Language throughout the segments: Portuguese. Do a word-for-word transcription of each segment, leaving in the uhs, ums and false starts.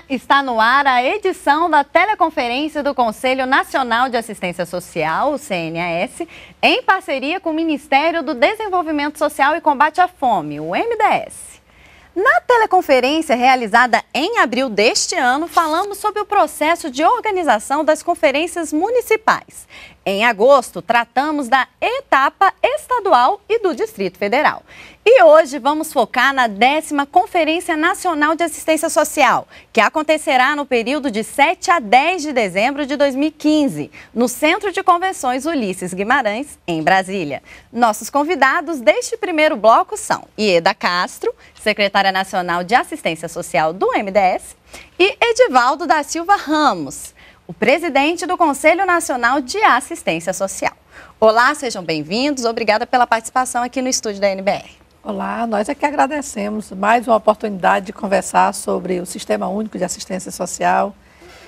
está no ar a edição da teleconferência do Conselho Nacional de Assistência Social, o C N A S, em parceria com o Ministério do Desenvolvimento Social e Combate à Fome, o M D S. Na teleconferência realizada em abril deste ano, falamos sobre o processo de organização das conferências municipais. Em agosto, tratamos da etapa estadual e do Distrito Federal. E hoje vamos focar na décima Conferência Nacional de Assistência Social, que acontecerá no período de sete a dez de dezembro de dois mil e quinze, no Centro de Convenções Ulisses Guimarães, em Brasília. Nossos convidados deste primeiro bloco são Ieda Castro, secretária nacional de Assistência Social do M D S, e Edivaldo da Silva Ramos, o presidente do Conselho Nacional de Assistência Social. Olá, sejam bem-vindos. Obrigada pela participação aqui no estúdio da N B R. Olá, nós é que agradecemos mais uma oportunidade de conversar sobre o Sistema Único de Assistência Social.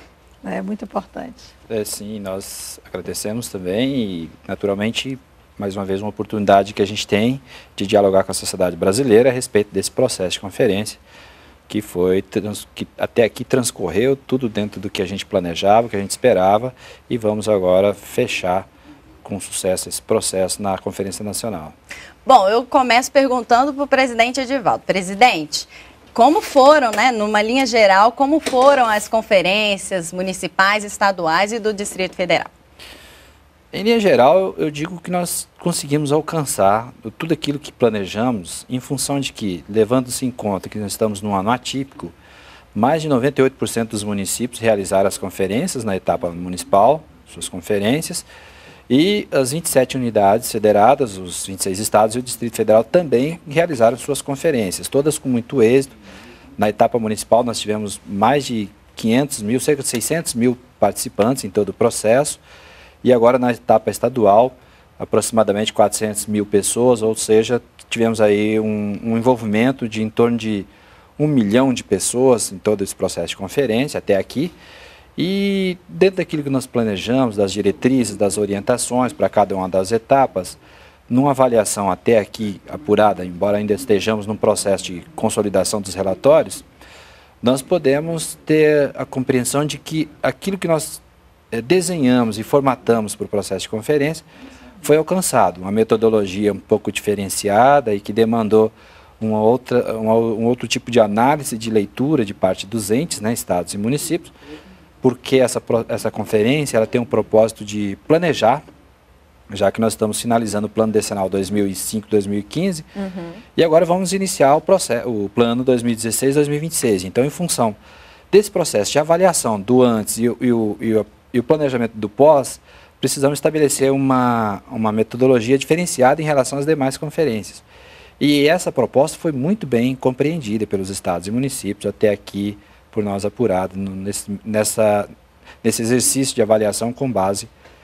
É muito importante. É, sim, nós agradecemos também e, naturalmente, mais uma vez, uma oportunidade que a gente tem de dialogar com a sociedade brasileira a respeito desse processo de conferência, que foi, que até aqui transcorreu tudo dentro do que a gente planejava, que a gente esperava, e vamos agora fechar com sucesso esse processo na Conferência Nacional. Bom, eu começo perguntando para o presidente Edivaldo. Presidente, como foram, né, numa linha geral, como foram as conferências municipais, estaduais e do Distrito Federal? Em linha geral, eu digo que nós conseguimos alcançar tudo aquilo que planejamos, em função de que, levando-se em conta que nós estamos num ano atípico, mais de noventa e oito por cento dos municípios realizaram as conferências na etapa municipal, suas conferências, e as vinte e sete unidades federadas, os vinte e seis estados e o Distrito Federal também realizaram suas conferências, todas com muito êxito. Na etapa municipal nós tivemos mais de quinhentos mil, cerca de seiscentos mil participantes em todo o processo, e agora na etapa estadual, aproximadamente quatrocentas mil pessoas, ou seja, tivemos aí um, um envolvimento de em torno de um milhão de pessoas em todo esse processo de conferência até aqui. E dentro daquilo que nós planejamos, das diretrizes, das orientações para cada uma das etapas, numa avaliação até aqui apurada, embora ainda estejamos num processo de consolidação dos relatórios, nós podemos ter a compreensão de que aquilo que nós é, desenhamos e formatamos para o processo de conferência foi alcançado. Uma metodologia um pouco diferenciada e que demandou uma outra, uma, um outro tipo de análise, de leitura de parte dos entes, né, estados e municípios, porque essa, essa conferência ela tem um propósito de planejar, já que nós estamos finalizando o plano decenal dois mil e cinco a dois mil e quinze, uhum. E agora vamos iniciar o, processo, o plano dois mil e dezesseis a dois mil e vinte e seis. Então, em função desse processo de avaliação do antes e, e, o, e, o, e o planejamento do pós, precisamos estabelecer uma, uma metodologia diferenciada em relação às demais conferências. E essa proposta foi muito bem compreendida pelos estados e municípios até aqui, por nós apurado nesse, nessa, nesse exercício de avaliação com base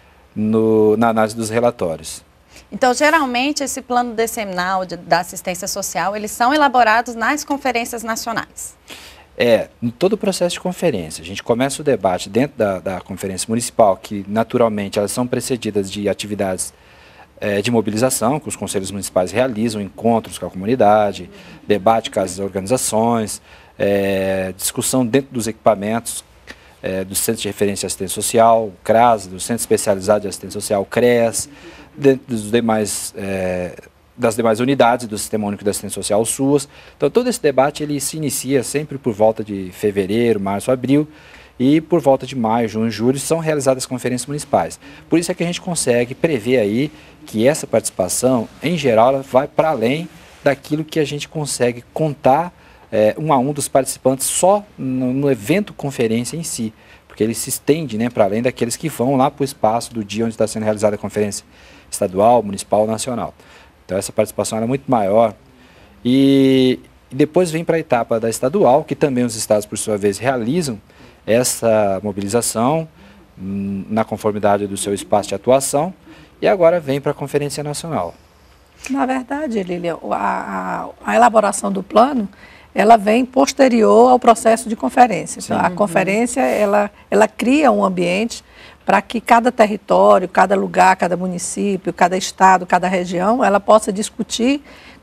no, na análise dos relatórios. Então, geralmente, esse plano decenal de, da assistência social, eles são elaborados nas conferências nacionais? É, em todo o processo de conferência. A gente começa o debate dentro da, da conferência municipal, que naturalmente elas são precedidas de atividades é, de mobilização, que os conselhos municipais realizam, encontros com a comunidade, debate com as organizações, É, discussão dentro dos equipamentos, é, do Centro de Referência de Assistência Social, o CRAS, do Centro Especializado de Assistência Social, o CREAS, dentro dos demais, é, das demais unidades do Sistema Único de Assistência Social, o SUAS. Então, todo esse debate ele se inicia sempre por volta de fevereiro, março, abril, e por volta de maio, junho, julho, são realizadas as conferências municipais. Por isso é que a gente consegue prever aí que essa participação, em geral, ela vai para além daquilo que a gente consegue contar É, um a um dos participantes só no, no evento conferência em si, porque ele se estende, né, para além daqueles que vão lá para o espaço do dia onde está sendo realizada a conferência estadual, municipal ou nacional. Então essa participação era muito maior. E, e depois vem para a etapa da estadual, que também os estados, por sua vez, realizam essa mobilização hum, na conformidade do seu espaço de atuação, e agora vem para a conferência nacional. Na verdade, Lília, a, a, a elaboração do plano ela vem posterior ao processo de conferência. Então, a conferência, ela, ela cria um ambiente para que cada território, cada lugar, cada município, cada estado, cada região, ela possa discutir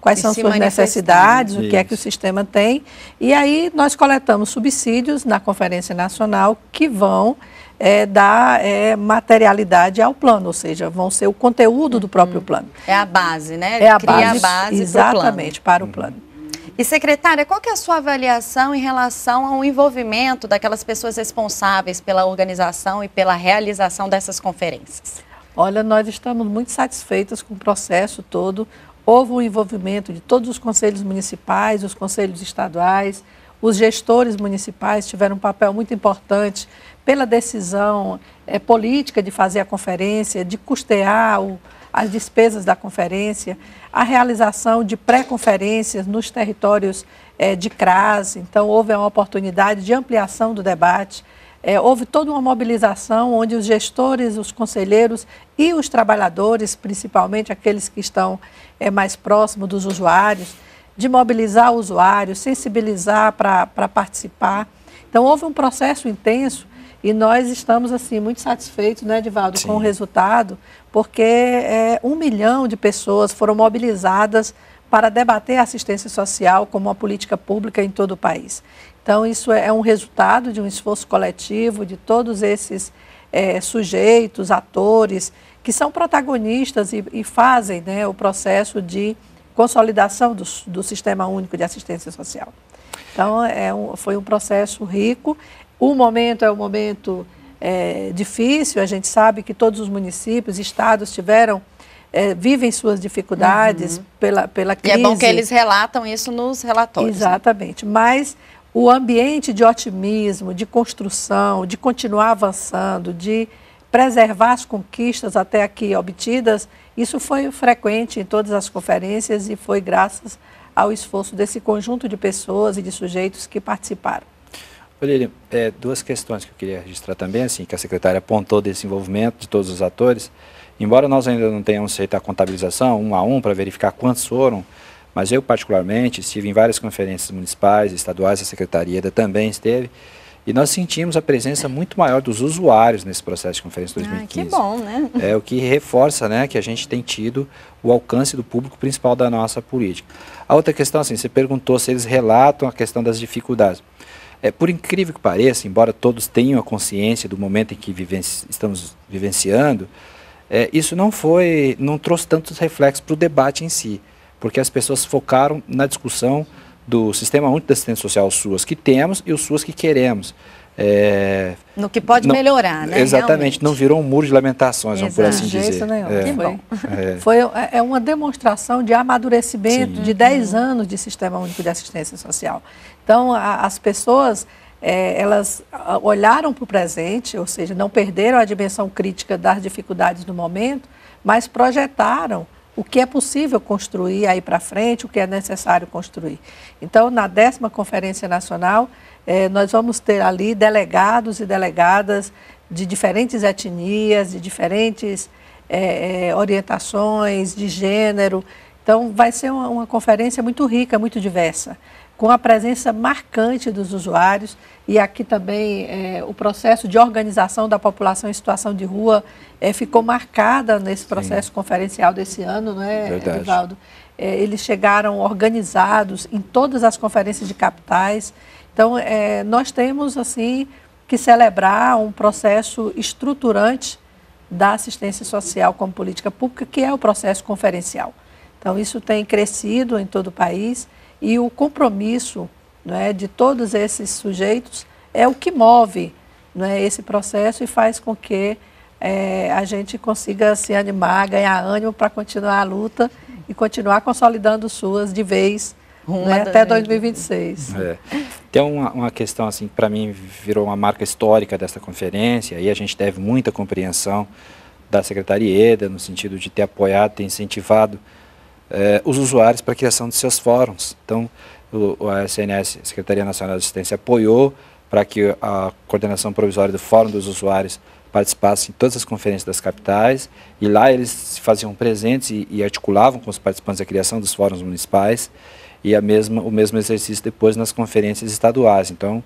quais são suas necessidades, o que é que o sistema tem. E aí nós coletamos subsídios na Conferência Nacional que vão é, dar é, materialidade ao plano, ou seja, vão ser o conteúdo do próprio plano. É a base, né? É a Cria base, a base exatamente, para o plano. E, secretária, qual que é a sua avaliação em relação ao envolvimento daquelas pessoas responsáveis pela organização e pela realização dessas conferências? Olha, nós estamos muito satisfeitos com o processo todo. Houve um envolvimento de todos os conselhos municipais, os conselhos estaduais, os gestores municipais tiveram um papel muito importante pela decisão é, política de fazer a conferência, de custear o, as despesas da conferência, a realização de pré-conferências nos territórios é, de C R A S. Então, houve uma oportunidade de ampliação do debate. É, houve toda uma mobilização onde os gestores, os conselheiros e os trabalhadores, principalmente aqueles que estão é, mais próximos dos usuários, de mobilizar o usuário, sensibilizar para participar. Então, houve um processo intenso e nós estamos assim muito satisfeitos, né, Edivaldo, com o resultado, porque é, um milhão de pessoas foram mobilizadas para debater a assistência social como uma política pública em todo o país. Então, isso é um resultado de um esforço coletivo de todos esses é, sujeitos, atores, que são protagonistas e, e fazem, né, o processo de consolidação do, do Sistema Único de Assistência Social. Então, é um, foi um processo rico. O momento é um momento é, difícil, a gente sabe que todos os municípios, estados tiveram, é, vivem suas dificuldades uhum. pela, pela crise. E é bom que eles relatam isso nos relatórios. Exatamente, né? Mas o ambiente de otimismo, de construção, de continuar avançando, de preservar as conquistas até aqui obtidas, isso foi frequente em todas as conferências e foi graças ao esforço desse conjunto de pessoas e de sujeitos que participaram. Olha, é, duas questões que eu queria registrar também, assim, que a secretária apontou desse envolvimento de todos os atores. Embora nós ainda não tenhamos feito a contabilização um a um para verificar quantos foram, mas eu particularmente estive em várias conferências municipais, estaduais, a Secretaria também esteve, e nós sentimos a presença muito maior dos usuários nesse processo de conferência dois mil e quinze. Ah, que bom, né? É o que reforça, né, que a gente tem tido o alcance do público principal da nossa política. A outra questão, assim, você perguntou se eles relatam a questão das dificuldades. É, por incrível que pareça, embora todos tenham a consciência do momento em que vivenci estamos vivenciando, é, isso não foi, não trouxe tantos reflexos para o debate em si, porque as pessoas focaram na discussão do Sistema Único de Assistência Social, os SUAS que temos e os SUAS que queremos. É, no que pode não, melhorar, né? Exatamente, realmente. Não virou um muro de lamentações, vamos por assim dizer. Isso nenhum. É. Que bom. É. Foi é uma demonstração de amadurecimento Sim. de dez anos de Sistema Único de Assistência Social. Então, a, as pessoas, é, elas olharam para o presente, ou seja, não perderam a dimensão crítica das dificuldades do momento, mas projetaram o que é possível construir aí para frente, o que é necessário construir. Então, na décima Conferência Nacional, eh, nós vamos ter ali delegados e delegadas de diferentes etnias, de diferentes eh, eh, orientações, de gênero. Então, vai ser uma, uma conferência muito rica, muito diversa, com a presença marcante dos usuários e aqui também é, o processo de organização da população em situação de rua é, ficou marcada nesse processo Sim. conferencial desse ano, não é, Verdade. Edivaldo? É, eles chegaram organizados em todas as conferências de capitais. Então, é, nós temos assim que celebrar um processo estruturante da assistência social como política pública, que é o processo conferencial. Então, isso tem crescido em todo o país. E o compromisso, não é, de todos esses sujeitos é o que move, não é, esse processo e faz com que é, a gente consiga se animar, ganhar ânimo para continuar a luta e continuar consolidando SUAS de vez, né, até dois mil e vinte e seis. É. Tem uma, uma questão, assim, que para mim virou uma marca histórica desta conferência, e a gente deve muita compreensão da Secretaria EDA, no sentido de ter apoiado, ter incentivado Eh, os usuários para a criação de seus fóruns. Então, o, a S N S, Secretaria Nacional de Assistência, apoiou para que a coordenação provisória do Fórum dos Usuários participasse em todas as conferências das capitais, e lá eles se faziam presentes e, e articulavam com os participantes da criação dos fóruns municipais, e a mesma, o mesmo exercício depois nas conferências estaduais. Então,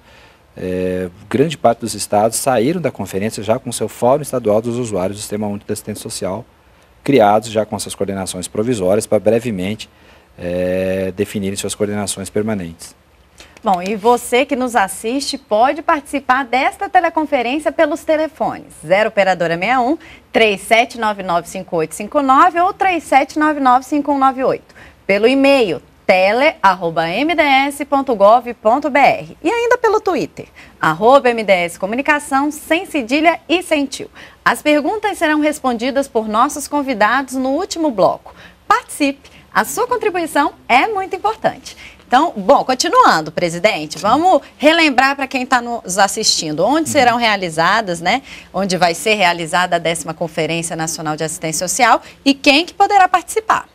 eh, grande parte dos estados saíram da conferência já com o seu Fórum Estadual dos Usuários do Sistema Único de Assistência Social, criados já com essas coordenações provisórias para brevemente é, definirem suas coordenações permanentes. Bom, e você que nos assiste pode participar desta teleconferência pelos telefones zero operadora sessenta e um, três sete nove nove, cinco oito cinco nove ou três sete nove nove, cinco um nove oito. Pelo e-mail tele arroba m d s ponto gov ponto b r e ainda pelo Twitter, arroba M D S Comunicação, sem cedilha e sem tio. As perguntas serão respondidas por nossos convidados no último bloco. Participe, a sua contribuição é muito importante. Então, bom, continuando, presidente, vamos relembrar para quem está nos assistindo onde serão realizadas, né? Onde vai ser realizada a décima Conferência Nacional de Assistência Social e quem que poderá participar.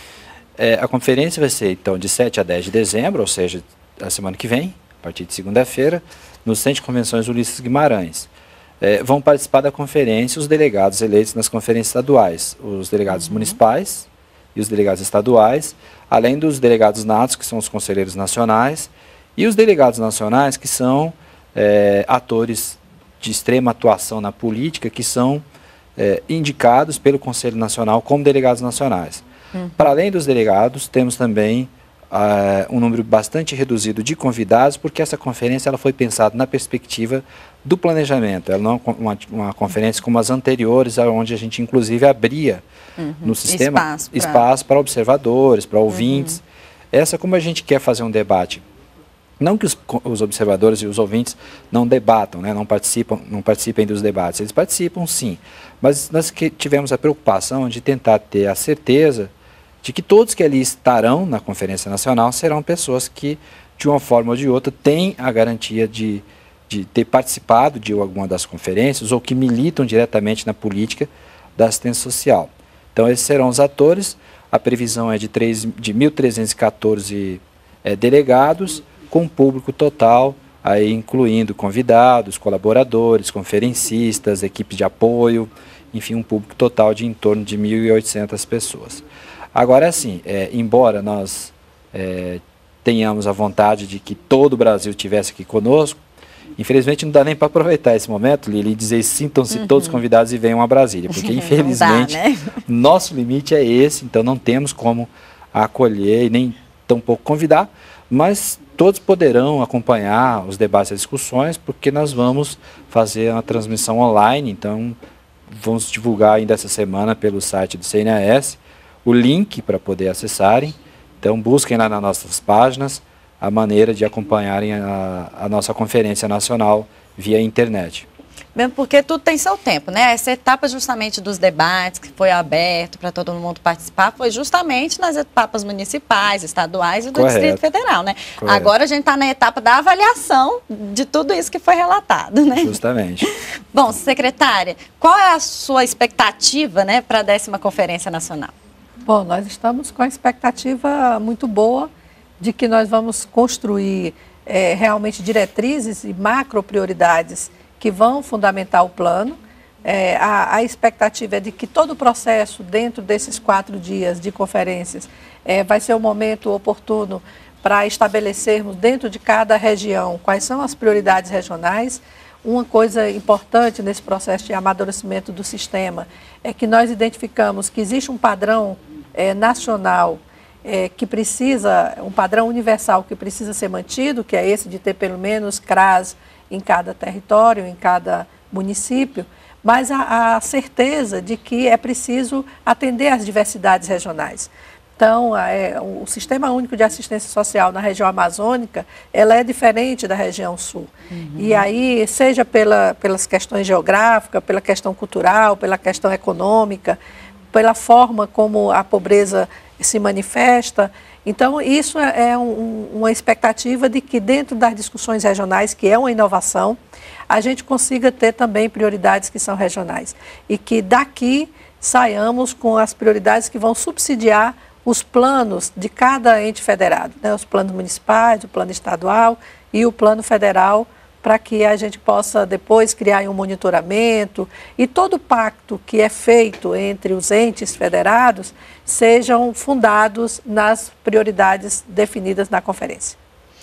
É, a conferência vai ser, então, de sete a dez de dezembro, ou seja, a semana que vem, a partir de segunda-feira, no Centro de Convenções Ulisses Guimarães. É, vão participar da conferência os delegados eleitos nas conferências estaduais, os delegados uhum. municipais e os delegados estaduais, além dos delegados natos, que são os conselheiros nacionais, e os delegados nacionais, que são é, atores de extrema atuação na política, que são é, indicados pelo Conselho Nacional como delegados nacionais. Uhum. Para além dos delegados, temos também uh, um número bastante reduzido de convidados, porque essa conferência ela foi pensada na perspectiva do planejamento. Ela não é uma, uma conferência como as anteriores, onde a gente inclusive abria uhum. no sistema espaço, espaço para observadores, para ouvintes. Uhum. Essa, como a gente quer fazer um debate, não que os, os observadores e os ouvintes não debatam, né, não, participam, não participem dos debates, eles participam sim, mas nós que tivemos a preocupação de tentar ter a certeza de que todos que ali estarão na Conferência Nacional serão pessoas que, de uma forma ou de outra, têm a garantia de, de ter participado de alguma das conferências ou que militam diretamente na política da assistência social. Então, esses serão os atores. A previsão é de, de mil trezentos e quatorze é, delegados, com público total, aí incluindo convidados, colaboradores, conferencistas, equipes de apoio, enfim, um público total de em torno de mil e oitocentas pessoas. Agora, assim, é, embora nós é, tenhamos a vontade de que todo o Brasil estivesse aqui conosco, infelizmente não dá nem para aproveitar esse momento, Lili, e dizer sintam-se uhum. todos convidados e venham a Brasília, porque infelizmente dá, né? Nosso limite é esse, então não temos como acolher e nem tampouco convidar, mas todos poderão acompanhar os debates e as discussões, porque nós vamos fazer uma transmissão online, então vamos divulgar ainda essa semana pelo site do C N A S o link para poder acessarem. Então busquem lá nas nossas páginas a maneira de acompanharem a, a nossa conferência nacional via internet. Mesmo porque tudo tem seu tempo, né? Essa etapa justamente dos debates, que foi aberto para todo mundo participar, foi justamente nas etapas municipais, estaduais e do Correto. Distrito Federal, né? Correto. Agora a gente está na etapa da avaliação de tudo isso que foi relatado, né? Justamente. Bom, secretária, qual é a sua expectativa, né, para a décima Conferência Nacional? Bom, nós estamos com a expectativa muito boa de que nós vamos construir é, realmente diretrizes e macro prioridades que vão fundamentar o plano. É, a, a expectativa é de que todo o processo dentro desses quatro dias de conferências é, vai ser o momento oportuno para estabelecermos dentro de cada região quais são as prioridades regionais. Uma coisa importante nesse processo de amadurecimento do sistema é que nós identificamos que existe um padrão é, nacional é, que precisa, um padrão universal que precisa ser mantido, que é esse de ter pelo menos C R A S em cada território, em cada município, mas a, a certeza de que é preciso atender às diversidades regionais. Então, é, o Sistema Único de Assistência Social na região amazônica, ela é diferente da região sul. Uhum. E aí, seja pela, pelas questões geográficas, pela questão cultural, pela questão econômica, pela forma como a pobreza se manifesta. Então, isso é um, uma expectativa de que dentro das discussões regionais, que é uma inovação, a gente consiga ter também prioridades que são regionais. E que daqui saiamos com as prioridades que vão subsidiar os planos de cada ente federado, né? Os planos municipais, o plano estadual e o plano federal, para que a gente possa depois criar um monitoramento e todo o pacto que é feito entre os entes federados sejam fundados nas prioridades definidas na conferência.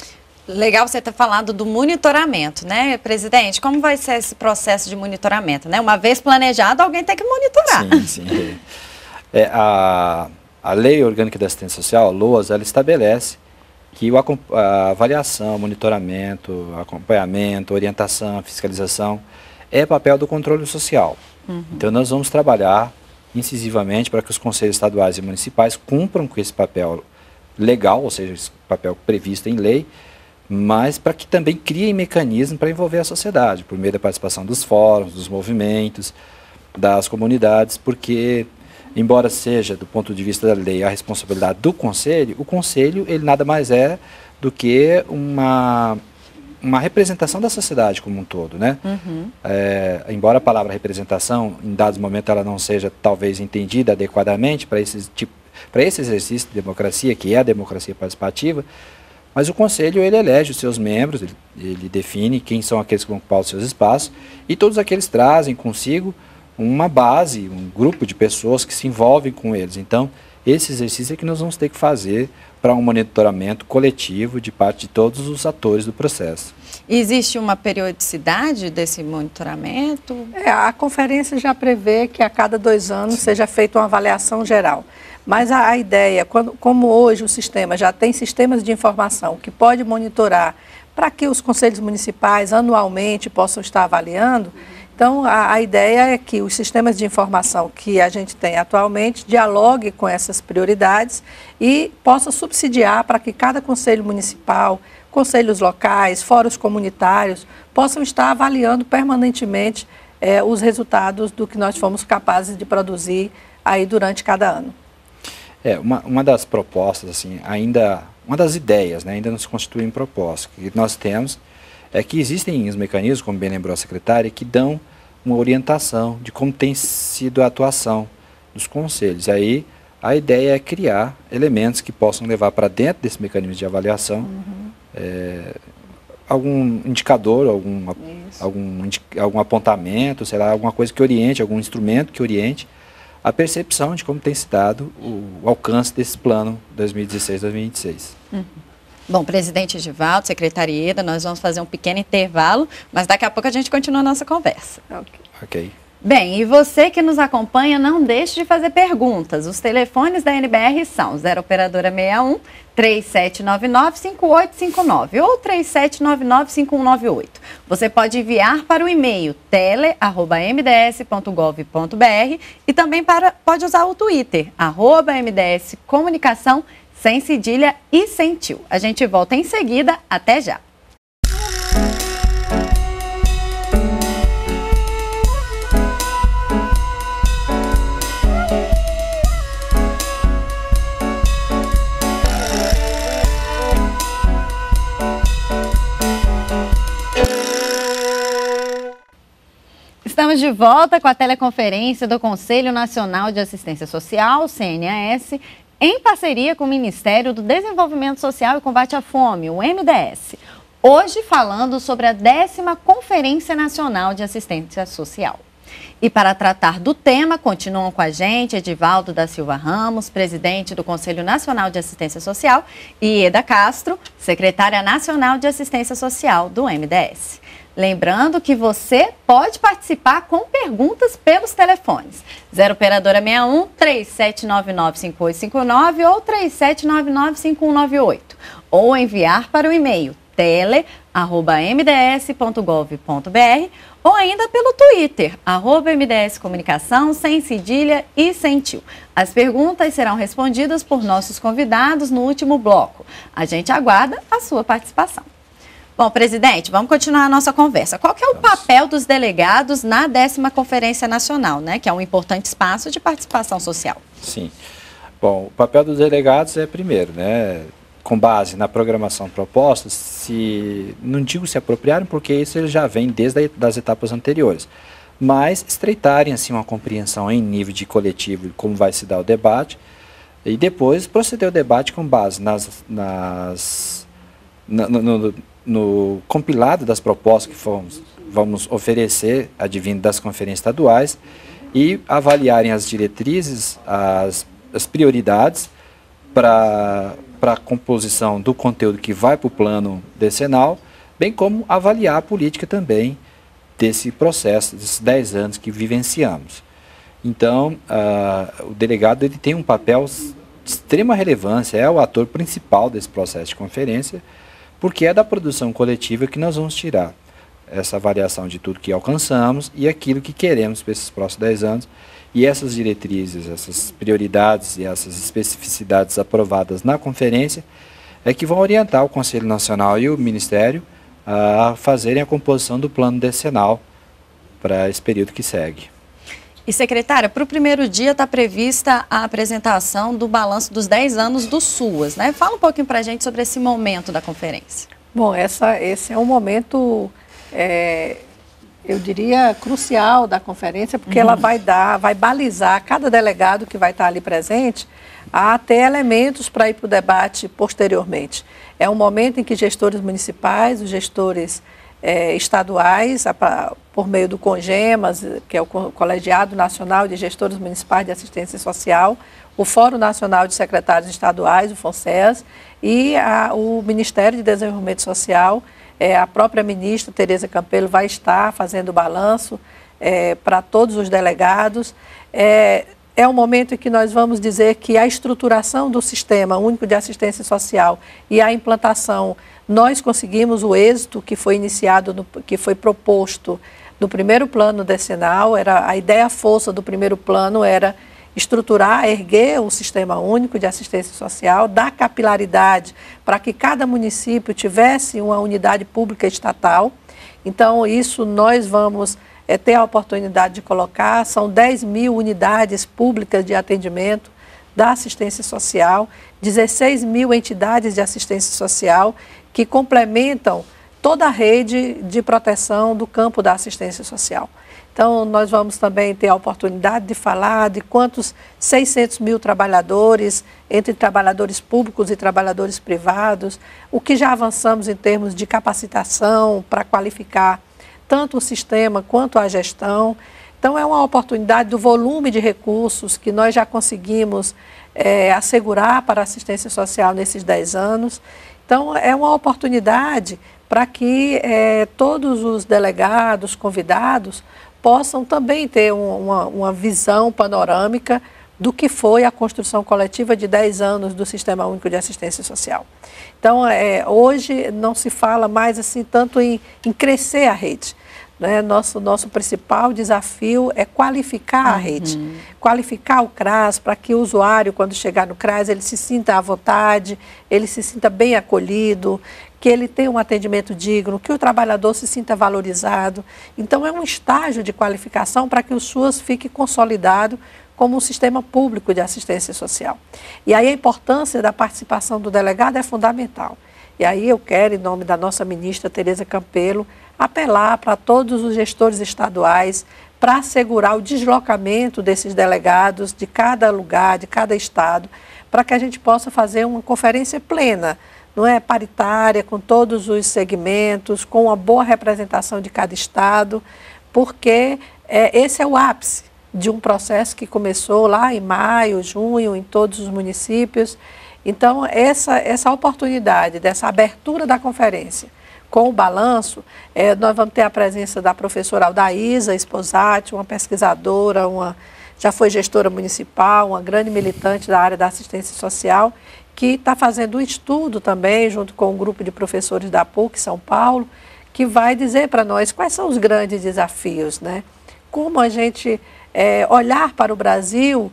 Legal você ter falado do monitoramento, né, presidente? Como vai ser esse processo de monitoramento, né? Uma vez planejado, alguém tem que monitorar. Sim, sim. É, a, a Lei Orgânica da Assistência Social, a LOAS, ela estabelece que o, a avaliação, monitoramento, acompanhamento, orientação, fiscalização é papel do controle social. Uhum. Então, nós vamos trabalhar incisivamente para que os conselhos estaduais e municipais cumpram com esse papel legal, ou seja, esse papel previsto em lei, mas para que também criem mecanismos para envolver a sociedade, por meio da participação dos fóruns, dos movimentos, das comunidades, porque, embora seja, do ponto de vista da lei, a responsabilidade do conselho, o conselho, ele nada mais é do que uma, uma representação da sociedade como um todo, né? Uhum. É, embora a palavra representação, em dados momentos, ela não seja, talvez, entendida adequadamente para esse, tipo, para esse exercício de democracia, que é a democracia participativa, mas o conselho, ele elege os seus membros, ele, ele define quem são aqueles que vão ocupar os seus espaços, e todos aqueles trazem consigo uma base, um grupo de pessoas que se envolvem com eles. Então, esse exercício é que nós vamos ter que fazer para um monitoramento coletivo de parte de todos os atores do processo. Existe uma periodicidade desse monitoramento? É, a conferência já prevê que a cada dois anos Sim. seja feita uma avaliação geral. Mas a, a ideia, quando, como hoje o sistema já tem sistemas de informação que pode monitorar para que os conselhos municipais anualmente possam estar avaliando, então a, a ideia é que os sistemas de informação que a gente tem atualmente dialogue com essas prioridades e possa subsidiar para que cada conselho municipal, conselhos locais, fóruns comunitários possam estar avaliando permanentemente eh, os resultados do que nós fomos capazes de produzir aí durante cada ano. É, uma, uma das propostas, assim, ainda, uma das ideias, né, ainda não se constitui em proposta, que nós temos é que existem os mecanismos, como bem lembrou a secretária, que dão uma orientação de como tem sido a atuação dos conselhos. Aí a ideia é criar elementos que possam levar para dentro desse mecanismo de avaliação uhum. é, algum indicador, algum, algum, algum apontamento, sei lá, alguma coisa que oriente, algum instrumento que oriente a percepção de como tem se dado o, o alcance desse plano dois mil e dezesseis, dois mil e vinte e seis. Uhum. Bom, presidente Edivaldo, secretária Ieda, nós vamos fazer um pequeno intervalo, mas daqui a pouco a gente continua a nossa conversa. Ok. Ok. Bem, e você que nos acompanha, não deixe de fazer perguntas. Os telefones da N B R são zero operadora sessenta e um, três sete nove nove, cinco oito cinco nove ou três sete nove nove, cinco um nove oito. Você pode enviar para o e-mail tele arroba m d s ponto gov ponto b r e também para, pode usar o Twitter, arroba M D S Comunicação, sem cedilha e sem tio. A gente volta em seguida, até já. Estamos de volta com a teleconferência do Conselho Nacional de Assistência Social, C N A S, em parceria com o Ministério do Desenvolvimento Social e Combate à Fome, o M D S. Hoje falando sobre a décima Conferência Nacional de Assistência Social. E para tratar do tema, continuam com a gente Edivaldo da Silva Ramos, presidente do Conselho Nacional de Assistência Social, e Ieda Castro, secretária nacional de Assistência Social do M D S. Lembrando que você pode participar com perguntas pelos telefones zero operadora sessenta e um, três sete nove nove, cinco oito cinco nove ou três sete nove nove, cinco um nove oito ou enviar para o e-mail tele arroba m d s ponto gov ponto b r ou ainda pelo Twitter, arroba M D S Comunicação, sem cedilha e sem tio. As perguntas serão respondidas por nossos convidados no último bloco. A gente aguarda a sua participação. Bom, presidente, vamos continuar a nossa conversa. Qual que é o papel dos delegados na décima Conferência Nacional, né, que é um importante espaço de participação social? Sim. Bom, o papel dos delegados é, primeiro, né, com base na programação proposta, se, não digo se apropriarem, porque isso ele já vem desde as etapas anteriores, mas estreitarem assim, uma compreensão em nível de coletivo de como vai se dar o debate, e depois proceder o debate com base nas... nas no, no, no compilado das propostas que fomos, vamos oferecer advindo das conferências estaduais e avaliarem as diretrizes, as, as prioridades para a composição do conteúdo que vai para o plano decenal, bem como avaliar a política também desse processo, desses dez anos que vivenciamos. Então, uh, o delegado ele tem um papel de extrema relevância, é o ator principal desse processo de conferência, porque é da produção coletiva que nós vamos tirar essa avaliação de tudo que alcançamos e aquilo que queremos para esses próximos dez anos. E essas diretrizes, essas prioridades e essas especificidades aprovadas na conferência é que vão orientar o Conselho Nacional e o Ministério a fazerem a composição do plano decenal para esse período que segue. E, secretária, para o primeiro dia está prevista a apresentação do balanço dos dez anos do SUAS, né? Fala um pouquinho para a gente sobre esse momento da conferência. Bom, essa, esse é um momento, é, eu diria, crucial da conferência, porque uhum. ela vai dar, vai balizar cada delegado que vai estar ali presente a ter elementos para ir para o debate posteriormente. É um momento em que gestores municipais, os gestores é, estaduais, a, por meio do CONGEMAS, que é o Colegiado Nacional de Gestores Municipais de Assistência Social, o Fórum Nacional de Secretários Estaduais, o FONSES, e a, o Ministério de Desenvolvimento Social, é, a própria ministra Tereza Campelo vai estar fazendo o balanço é, para todos os delegados. É, É um momento em que nós vamos dizer que a estruturação do Sistema Único de Assistência Social e a implantação, nós conseguimos o êxito que foi iniciado, no, que foi proposto no primeiro plano decenal. Era, a ideia força do primeiro plano era estruturar, erguer o Sistema Único de Assistência Social, dar capilaridade para que cada município tivesse uma unidade pública estatal. Então, isso nós vamos... É ter a oportunidade de colocar, são dez mil unidades públicas de atendimento da assistência social, dezesseis mil entidades de assistência social que complementam toda a rede de proteção do campo da assistência social. Então, nós vamos também ter a oportunidade de falar de quantos seiscentos mil trabalhadores, entre trabalhadores públicos e trabalhadores privados, o que já avançamos em termos de capacitação para qualificar tanto o sistema quanto a gestão. Então, é uma oportunidade do volume de recursos que nós já conseguimos é, assegurar para a assistência social nesses dez anos. Então, é uma oportunidade para que é, todos os delegados, convidados, possam também ter um, uma, uma visão panorâmica do que foi a construção coletiva de dez anos do Sistema Único de Assistência Social. Então, é, hoje não se fala mais assim tanto em, em crescer a rede. Né? Nosso, nosso principal desafio é qualificar a rede, uhum. qualificar o CRAS para que o usuário, quando chegar no CRAS, ele se sinta à vontade, ele se sinta bem acolhido, que ele tenha um atendimento digno, que o trabalhador se sinta valorizado. Então, é um estágio de qualificação para que o SUAS fique consolidado como um sistema público de assistência social. E aí a importância da participação do delegado é fundamental. E aí eu quero, em nome da nossa ministra Tereza Campelo, apelar para todos os gestores estaduais para assegurar o deslocamento desses delegados de cada lugar, de cada estado, para que a gente possa fazer uma conferência plena, não é, paritária, com todos os segmentos, com uma boa representação de cada estado, porque é, esse é o ápice de um processo que começou lá em maio, junho, em todos os municípios. Então, essa, essa oportunidade, dessa abertura da conferência com o balanço, é, nós vamos ter a presença da professora Aldaísa Esposati, uma pesquisadora, uma, já foi gestora municipal, uma grande militante da área da assistência social, que está fazendo um estudo também, junto com um grupo de professores da PUC São Paulo, que vai dizer para nós quais são os grandes desafios, né? Como a gente... É, olhar para o Brasil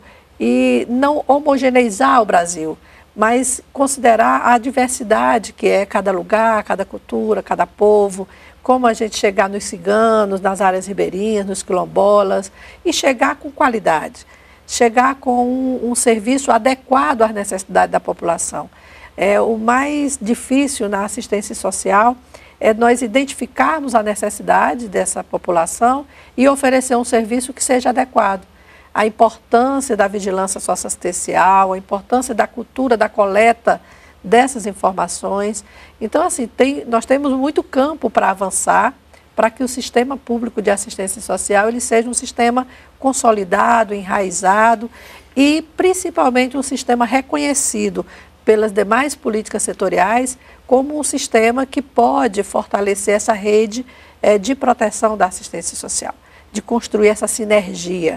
e não homogeneizar o Brasil, mas considerar a diversidade que é cada lugar, cada cultura, cada povo, como a gente chegar nos ciganos, nas áreas ribeirinhas, nos quilombolas, e chegar com qualidade, chegar com um, um serviço adequado às necessidades da população. É, o mais difícil na assistência social é nós identificarmos a necessidade dessa população e oferecer um serviço que seja adequado. A importância da vigilância socioassistencial, a importância da cultura da coleta dessas informações. Então, assim, tem, nós temos muito campo para avançar para que o sistema público de assistência social ele seja um sistema consolidado, enraizado e, principalmente, um sistema reconhecido pelas demais políticas setoriais como um sistema que pode fortalecer essa rede é, de proteção da assistência social, de construir essa sinergia.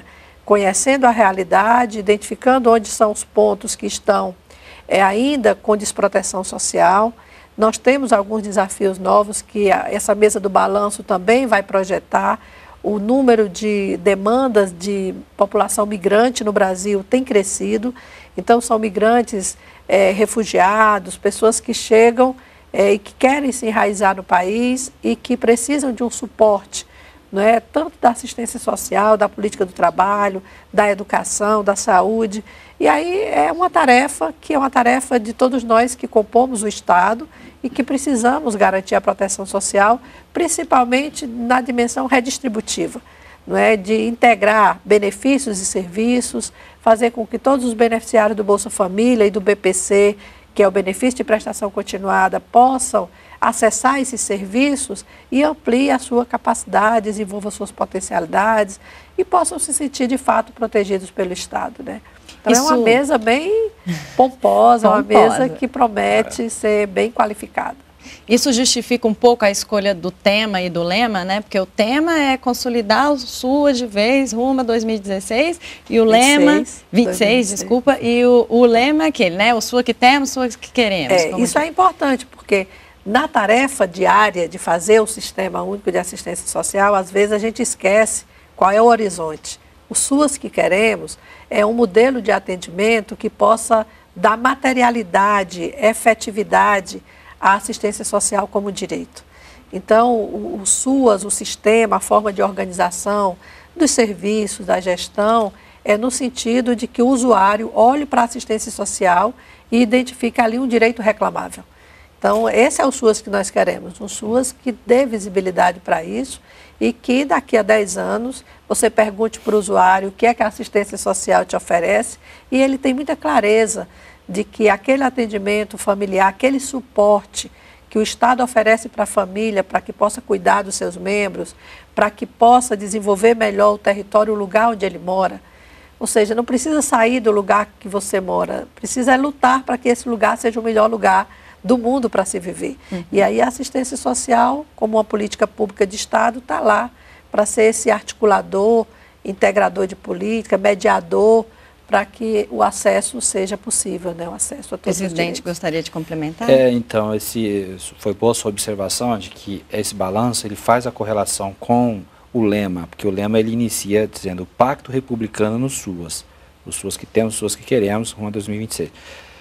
conhecendo a realidade, identificando onde são os pontos que estão é, ainda com desproteção social. Nós temos alguns desafios novos que a, essa mesa do balanço também vai projetar. O número de demandas de população migrante no Brasil tem crescido, então são migrantes é, refugiados, pessoas que chegam é, e que querem se enraizar no país e que precisam de um suporte, não é? Tanto da assistência social, da política do trabalho, da educação, da saúde. E aí é uma tarefa que é uma tarefa de todos nós que compomos o Estado e que precisamos garantir a proteção social, principalmente na dimensão redistributiva, não é? De integrar benefícios e serviços, fazer com que todos os beneficiários do Bolsa Família e do B P C, que é o benefício de prestação continuada, possam acessar esses serviços e ampliar a sua capacidade, desenvolver suas potencialidades e possam se sentir de fato protegidos pelo Estado, né? Então Isso... é uma mesa bem pomposa, pomposa, uma mesa que promete é. ser bem qualificada. Isso justifica um pouco a escolha do tema e do lema, né? Porque o tema é consolidar o SUAS de vez rumo a dois mil e dezesseis e o vinte e seis, lema... vinte e seis, dois mil e seis, desculpa. E o, o lema é aquele, né? O SUAS que temos, o SUAS que queremos. É, isso é importante, porque na tarefa diária de fazer o Sistema Único de Assistência Social, às vezes a gente esquece qual é o horizonte. O SUAS que queremos é um modelo de atendimento que possa dar materialidade, efetividade à assistência social como direito. Então, o, o SUAS, o sistema, a forma de organização dos serviços, da gestão, é no sentido de que o usuário olhe para a assistência social e identifique ali um direito reclamável. Então, esse é o SUAS que nós queremos, um SUAS que dê visibilidade para isso e que daqui a dez anos você pergunte para o usuário o que é que a assistência social te oferece e ele tem muita clareza de que aquele atendimento familiar, aquele suporte que o Estado oferece para a família, para que possa cuidar dos seus membros, para que possa desenvolver melhor o território, o lugar onde ele mora. Ou seja, não precisa sair do lugar que você mora, precisa lutar para que esse lugar seja o melhor lugar do mundo para se viver. Uhum. E aí a assistência social, como uma política pública de Estado, está lá para ser esse articulador, integrador de política, mediador, para que o acesso seja possível, né? O acesso a todos os direitos. Presidente, gostaria de complementar? É, então, esse, foi boa a sua observação de que esse balanço ele faz a correlação com o lema, porque o lema ele inicia dizendo o Pacto Republicano no SUAS, o SUAS que temos, o SUAS que queremos, rumo a dois mil e vinte e seis.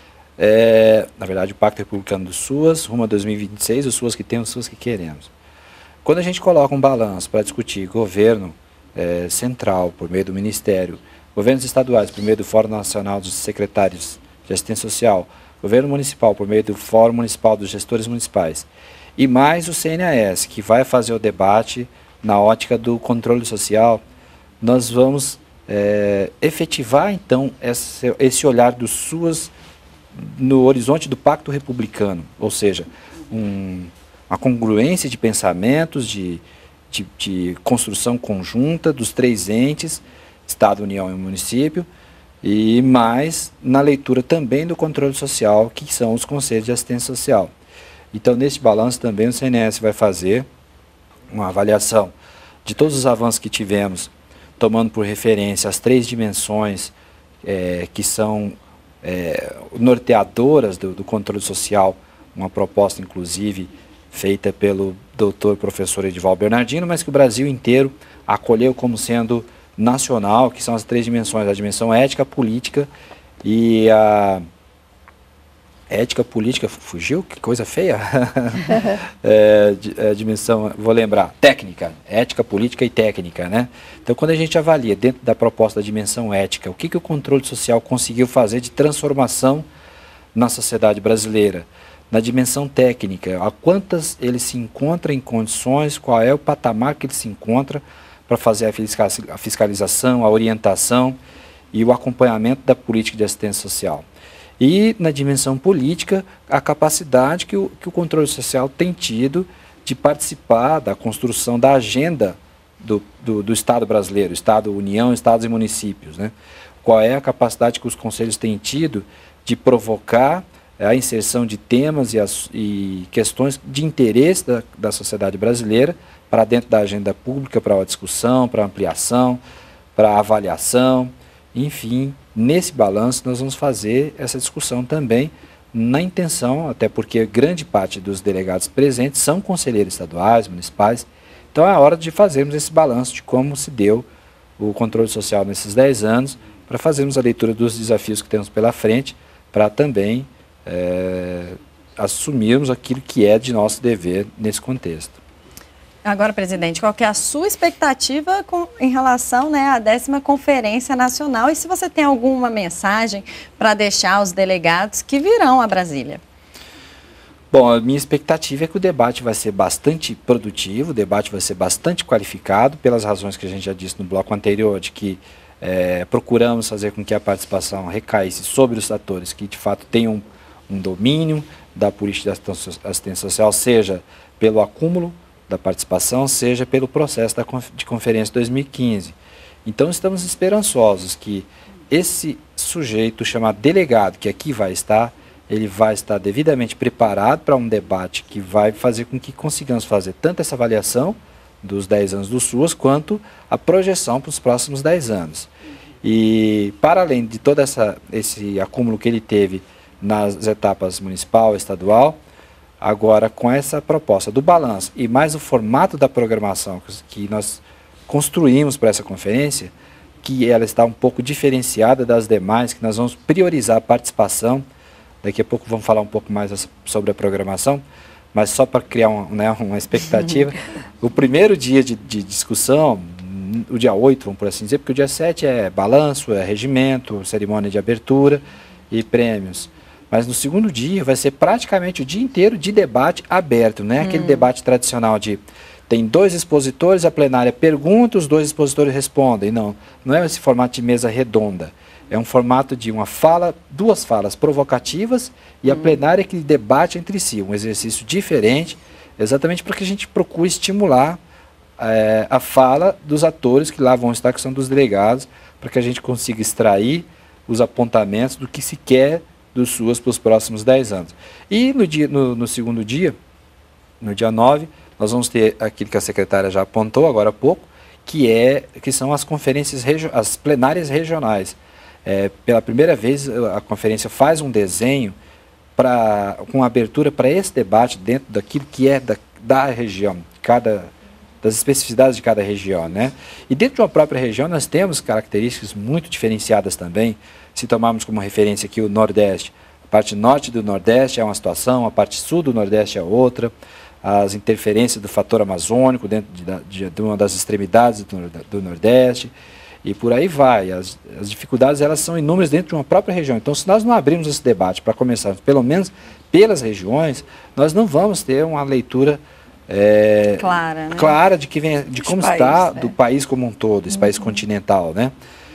É, na verdade, o Pacto Republicano do SUAS, rumo a dois mil e vinte e seis, o SUAS que temos, o SUAS que queremos. Quando a gente coloca um balanço para discutir governo é, central, por meio do Ministério, governos estaduais, por meio do Fórum Nacional dos Secretários de Assistência Social, governo municipal, por meio do Fórum Municipal dos Gestores Municipais, e mais o C N A S, que vai fazer o debate na ótica do controle social, nós vamos é, efetivar, então, esse, esse olhar do SUAS no horizonte do Pacto Republicano, ou seja, um, uma congruência de pensamentos, de, de, de construção conjunta dos três entes, Estado, União e Município, e mais na leitura também do controle social, que são os conselhos de assistência social. Então, nesse balanço também o C N S vai fazer uma avaliação de todos os avanços que tivemos, tomando por referência as três dimensões é, que são é, norteadoras do, do controle social, uma proposta, inclusive, feita pelo doutor professor Edivaldo Bernardino, mas que o Brasil inteiro acolheu como sendo nacional, que são as três dimensões, a dimensão ética, política e a... Ética, política, fugiu? Que coisa feia. é, a dimensão, vou lembrar, técnica, ética, política e técnica, né? Então, quando a gente avalia dentro da proposta da dimensão ética, o que, que o controle social conseguiu fazer de transformação na sociedade brasileira? Na dimensão técnica, a quantas ele se encontra em condições, qual é o patamar que ele se encontra para fazer a fiscalização, a orientação e o acompanhamento da política de assistência social. E, na dimensão política, a capacidade que o, que o controle social tem tido de participar da construção da agenda do, do, do Estado brasileiro, Estado, União, Estados e municípios, né? Qual é a capacidade que os conselhos têm tido de provocar a inserção de temas e, as, e questões de interesse da, da sociedade brasileira para dentro da agenda pública, para a discussão, para a ampliação, para avaliação, enfim, nesse balanço nós vamos fazer essa discussão também na intenção, até porque grande parte dos delegados presentes são conselheiros estaduais, municipais, então é a hora de fazermos esse balanço de como se deu o controle social nesses dez anos, para fazermos a leitura dos desafios que temos pela frente, para também é, assumirmos aquilo que é de nosso dever nesse contexto. Agora, presidente, qual que é a sua expectativa com, em relação, né, à décima Conferência Nacional e se você tem alguma mensagem para deixar aos delegados que virão a Brasília? Bom, a minha expectativa é que o debate vai ser bastante produtivo, o debate vai ser bastante qualificado, pelas razões que a gente já disse no bloco anterior, de que é, procuramos fazer com que a participação recaísse sobre os atores que, de fato, tenham um, um domínio da política de assistência social, seja pelo acúmulo da participação, seja pelo processo da, de conferência dois mil e quinze. Então, estamos esperançosos que esse sujeito chamado delegado, que aqui vai estar, ele vai estar devidamente preparado para um debate que vai fazer com que consigamos fazer tanto essa avaliação dos dez anos do SUAS, quanto a projeção para os próximos dez anos. E, para além de todo essa, esse acúmulo que ele teve nas etapas municipal, estadual, agora, com essa proposta do balanço e mais o formato da programação que nós construímos para essa conferência, que ela está um pouco diferenciada das demais, que nós vamos priorizar a participação. Daqui a pouco vamos falar um pouco mais sobre a programação, mas só para criar um, né, uma expectativa. O primeiro dia de, de discussão, o dia oito, vamos por assim dizer, porque o dia sete é balanço, é regimento, cerimônia de abertura e prêmios. Mas no segundo dia vai ser praticamente o dia inteiro de debate aberto, né? Aquele hum. debate tradicional de tem dois expositores, a plenária pergunta, os dois expositores respondem. Não, não é esse formato de mesa redonda. É um formato de uma fala, duas falas provocativas e hum. a plenária que debate entre si. Um exercício diferente, exatamente porque a gente procura estimular é, a fala dos atores que lá vão estar, que são dos delegados, para que a gente consiga extrair os apontamentos do que se quer do SUAS para os próximos dez anos. E no, dia, no, no segundo dia, no dia nove, nós vamos ter aquilo que a secretária já apontou agora há pouco, que, é, que são as conferências, as plenárias regionais. É, pela primeira vez, a conferência faz um desenho pra, com abertura para esse debate dentro daquilo que é da, da região, cada, das especificidades de cada região, né? E dentro de uma própria região nós temos características muito diferenciadas também. Se tomarmos como referência aqui o Nordeste, a parte norte do Nordeste é uma situação, a parte sul do Nordeste é outra, as interferências do fator amazônico dentro de, de, de uma das extremidades do, do Nordeste, e por aí vai. As, as dificuldades elas são inúmeras dentro de uma própria região. Então, se nós não abrirmos esse debate para começar, pelo menos pelas regiões, nós não vamos ter uma leitura é, clara, né? clara de, que vem, de como país, está né? do país como um todo, esse uhum. país continental, né?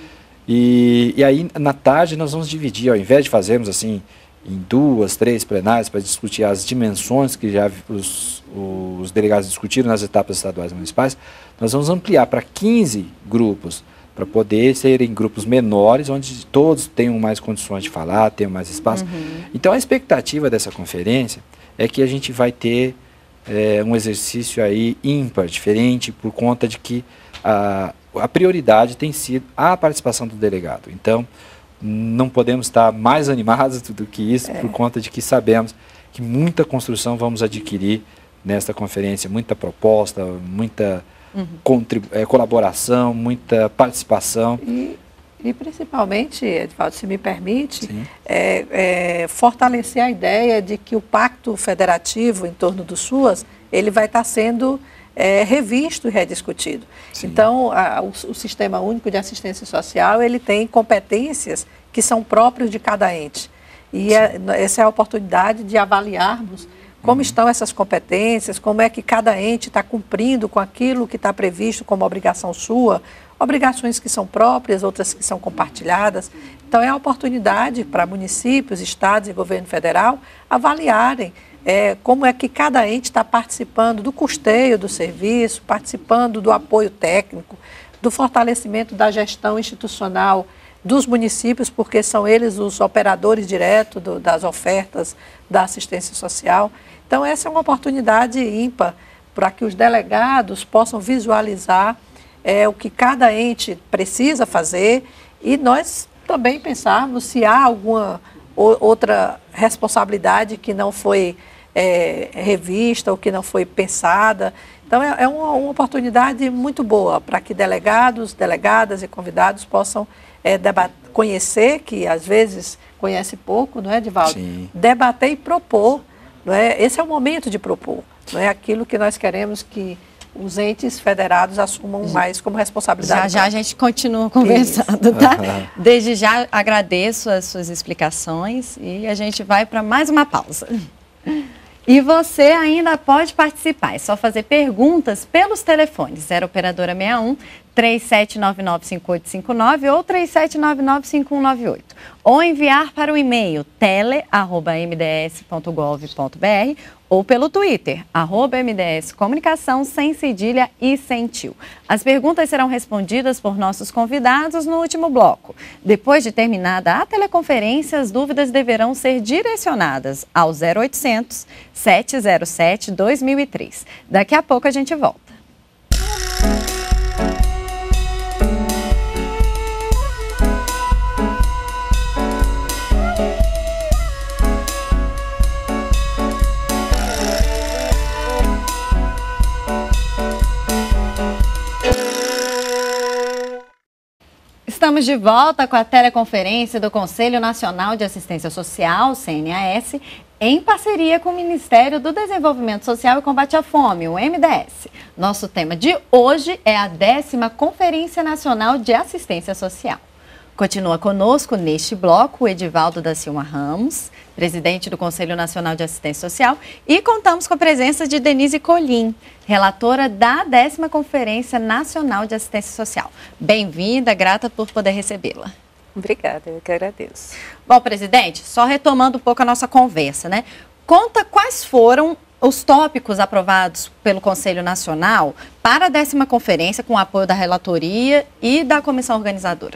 E, e aí, na tarde, nós vamos dividir, ao invés de fazermos assim, em duas, três plenárias para discutir as dimensões que já os, os delegados discutiram nas etapas estaduais e municipais, nós vamos ampliar para quinze grupos, para poder serem grupos menores, onde todos tenham mais condições de falar, tenham mais espaço. Uhum. Então, a expectativa dessa conferência é que a gente vai ter é, um exercício aí ímpar, diferente, por conta de que a a prioridade tem sido a participação do delegado. Então, não podemos estar mais animados do que isso, é. por conta de que sabemos que muita construção vamos adquirir nesta conferência, muita proposta, muita uhum. é, colaboração, muita participação. E, e principalmente, Edvaldo, se me permite, é, é, fortalecer a ideia de que o pacto federativo em torno do SUAS, ele vai estar sendo É, revisto e rediscutido. Sim. Então, a, o, o Sistema Único de Assistência Social, ele tem competências que são próprias de cada ente. E é, essa é a oportunidade de avaliarmos como uhum. estão essas competências, como é que cada ente está cumprindo com aquilo que está previsto como obrigação sua, obrigações que são próprias, outras que são compartilhadas. Então, é a oportunidade para municípios, estados e governo federal avaliarem É, como é que cada ente está participando do custeio do serviço, participando do apoio técnico, do fortalecimento da gestão institucional dos municípios, porque são eles os operadores diretos do, das ofertas da assistência social. Então, essa é uma oportunidade ímpar para que os delegados possam visualizar é o que cada ente precisa fazer e nós também pensarmos se há alguma outra responsabilidade que não foi é, revista ou que não foi pensada. Então, é, é uma, uma oportunidade muito boa para que delegados, delegadas e convidados possam é, debater, conhecer, que às vezes conhece pouco, não é, Edivaldo? Sim. Debater e propor. Não é? Esse é o momento de propor. Não é aquilo que nós queremos que os entes federados assumam mais como responsabilidade. Já já a gente continua conversando, Isso. tá? Desde já agradeço as suas explicações e a gente vai para mais uma pausa. E você ainda pode participar, é só fazer perguntas pelos telefones zero operadora sessenta e um, três sete nove nove, cinco oito cinco nove ou três sete nove nove, cinco um nove oito. Ou enviar para o e-mail tele arroba m d s ponto gov ponto b r ou pelo Twitter, arroba M D S Comunicação, sem cedilha e sem tio. As perguntas serão respondidas por nossos convidados no último bloco. Depois de terminada a teleconferência, as dúvidas deverão ser direcionadas ao zero oitocentos, sete zero sete, dois mil e três. Daqui a pouco a gente volta. Estamos de volta com a teleconferência do Conselho Nacional de Assistência Social, C N A S, em parceria com o Ministério do Desenvolvimento Social e Combate à Fome, o M D S. Nosso tema de hoje é a décima Conferência Nacional de Assistência Social. Continua conosco neste bloco o Edivaldo da Silva Ramos, presidente do Conselho Nacional de Assistência Social, e contamos com a presença de Denise Colim, relatora da décima Conferência Nacional de Assistência Social. Bem-vinda, grata por poder recebê-la. Obrigada, eu que agradeço. Bom, presidente, só retomando um pouco a nossa conversa, né? Conta quais foram os tópicos aprovados pelo Conselho Nacional para a décima conferência com o apoio da relatoria e da comissão organizadora.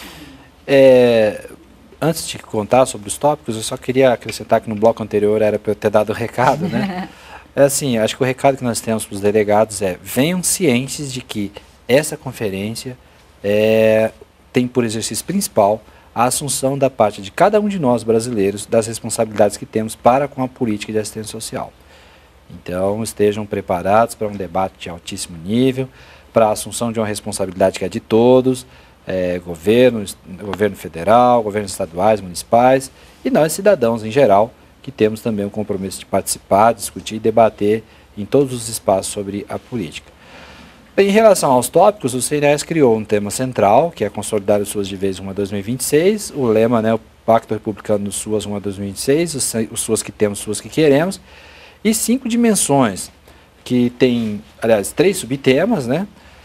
É, antes de contar sobre os tópicos, eu só queria acrescentar que no bloco anterior era para eu ter dado o recado, né? É assim, acho que o recado que nós temos para os delegados é: venham cientes de que essa conferência é, tem por exercício principal a assunção da parte de cada um de nós brasileiros das responsabilidades que temos para com a política de assistência social. Então, estejam preparados para um debate de altíssimo nível, para a assunção de uma responsabilidade que é de todos, É, governo, governo federal, governos estaduais, municipais e nós cidadãos em geral, que temos também o compromisso de participar, discutir e debater em todos os espaços sobre a política. Bem, em relação aos tópicos, o C N A S criou um tema central, que é consolidar os SUAS de vez rumo a dois mil e vinte e seis, o lema, né, o Pacto Republicano do SUAS rumo a dois mil e vinte e seis, os, os SUAS que temos, os SUAS que queremos, e cinco dimensões, que tem, aliás, três subtemas, né?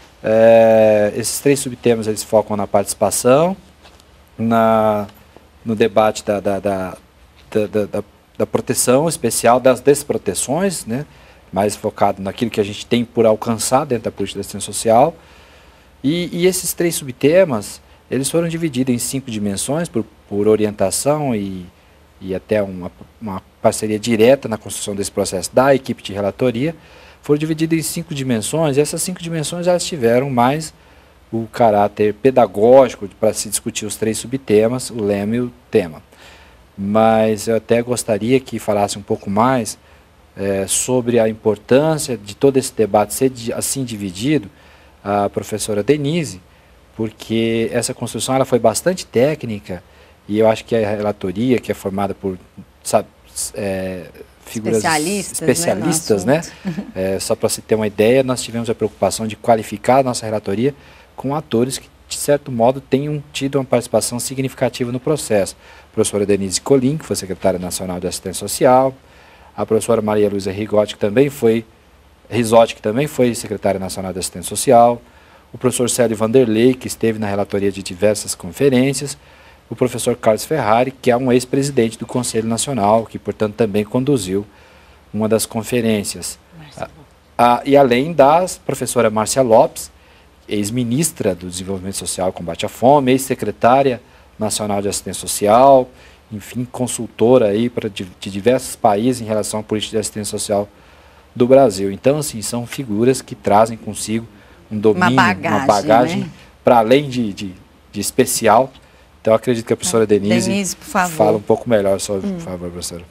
É, esses três subtemas eles focam na participação, na, no debate da, da, da, da, da, da proteção especial, das desproteções, né, mais focado naquilo que a gente tem por alcançar dentro da política de assistência social. E, e esses três subtemas eles foram divididos em cinco dimensões por, por orientação e, e até uma, uma parceria direta na construção desse processo da equipe de relatoria. Foram divididos em cinco dimensões, e essas cinco dimensões elas tiveram mais o caráter pedagógico para se discutir os três subtemas, o lema e o tema. Mas eu até gostaria que falasse um pouco mais é, sobre a importância de todo esse debate ser assim dividido, a professora Denise, porque essa construção ela foi bastante técnica, e eu acho que a relatoria, que é formada por, sabe, é, figuras especialistas, especialistas né? né? É, só para se ter uma ideia, nós tivemos a preocupação de qualificar a nossa relatoria com atores que, de certo modo, tenham tido uma participação significativa no processo. A professora Denise Colim, que foi secretária nacional de assistência social, a professora Maria Luísa Rigotti, que também foi, Risotti, que também foi secretária nacional de assistência social, o professor Célio Vanderlei, que esteve na relatoria de diversas conferências, o professor Carlos Ferrari, que é um ex-presidente do Conselho Nacional, que, portanto, também conduziu uma das conferências. Ah, ah, e além da professora Márcia Lopes, ex-ministra do Desenvolvimento Social e Combate à Fome, ex-secretária nacional de assistência social, enfim, consultora aí pra, de, de diversos países em relação à política de assistência social do Brasil. Então, assim, são figuras que trazem consigo um domínio, uma bagagem, uma bagagem né? para além de, de, de especial. Então, eu acredito que a professora Denise, Denise por favor. fala um pouco melhor sobre, hum. por favor, professora.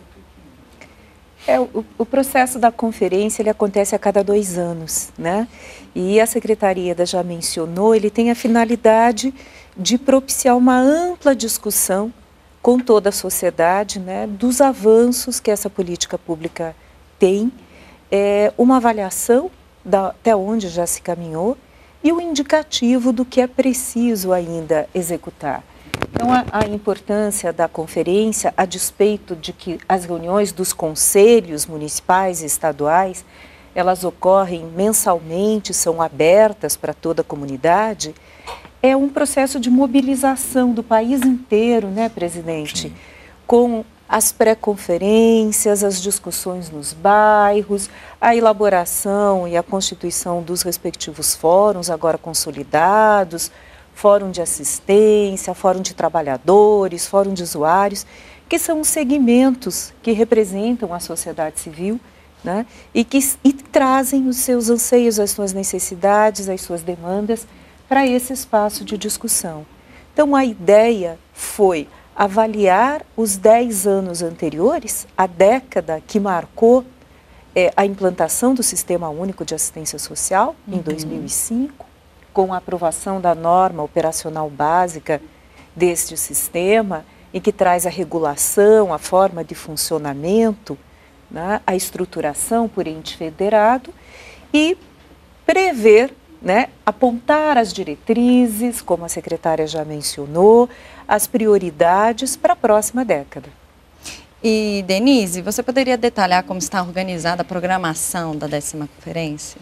É, o, o processo da conferência ele acontece a cada dois anos, né? E a Secretaria já mencionou, ele tem a finalidade de propiciar uma ampla discussão com toda a sociedade, né, dos avanços que essa política pública tem, é, uma avaliação da, até onde já se caminhou e o indicativo do que é preciso ainda executar. Então, a, a importância da conferência, a despeito de que as reuniões dos conselhos municipais e estaduais, elas ocorrem mensalmente, são abertas para toda a comunidade, é um processo de mobilização do país inteiro, né, presidente? Sim. Com as pré-conferências, as discussões nos bairros, a elaboração e a constituição dos respectivos fóruns, agora consolidados, fórum de assistência, fórum de trabalhadores, fórum de usuários, que são os segmentos que representam a sociedade civil, né? e que e trazem os seus anseios, as suas necessidades, as suas demandas para esse espaço de discussão. Então, a ideia foi avaliar os dez anos anteriores, a década que marcou é, a implantação do Sistema Único de Assistência Social, uhum. em dois mil e cinco, com a aprovação da norma operacional básica deste sistema, e que traz a regulação, a forma de funcionamento, né, a estruturação por ente federado, e prever, né, apontar as diretrizes, como a secretária já mencionou, as prioridades para a próxima década. E, Denise, você poderia detalhar como está organizada a programação da décima conferência?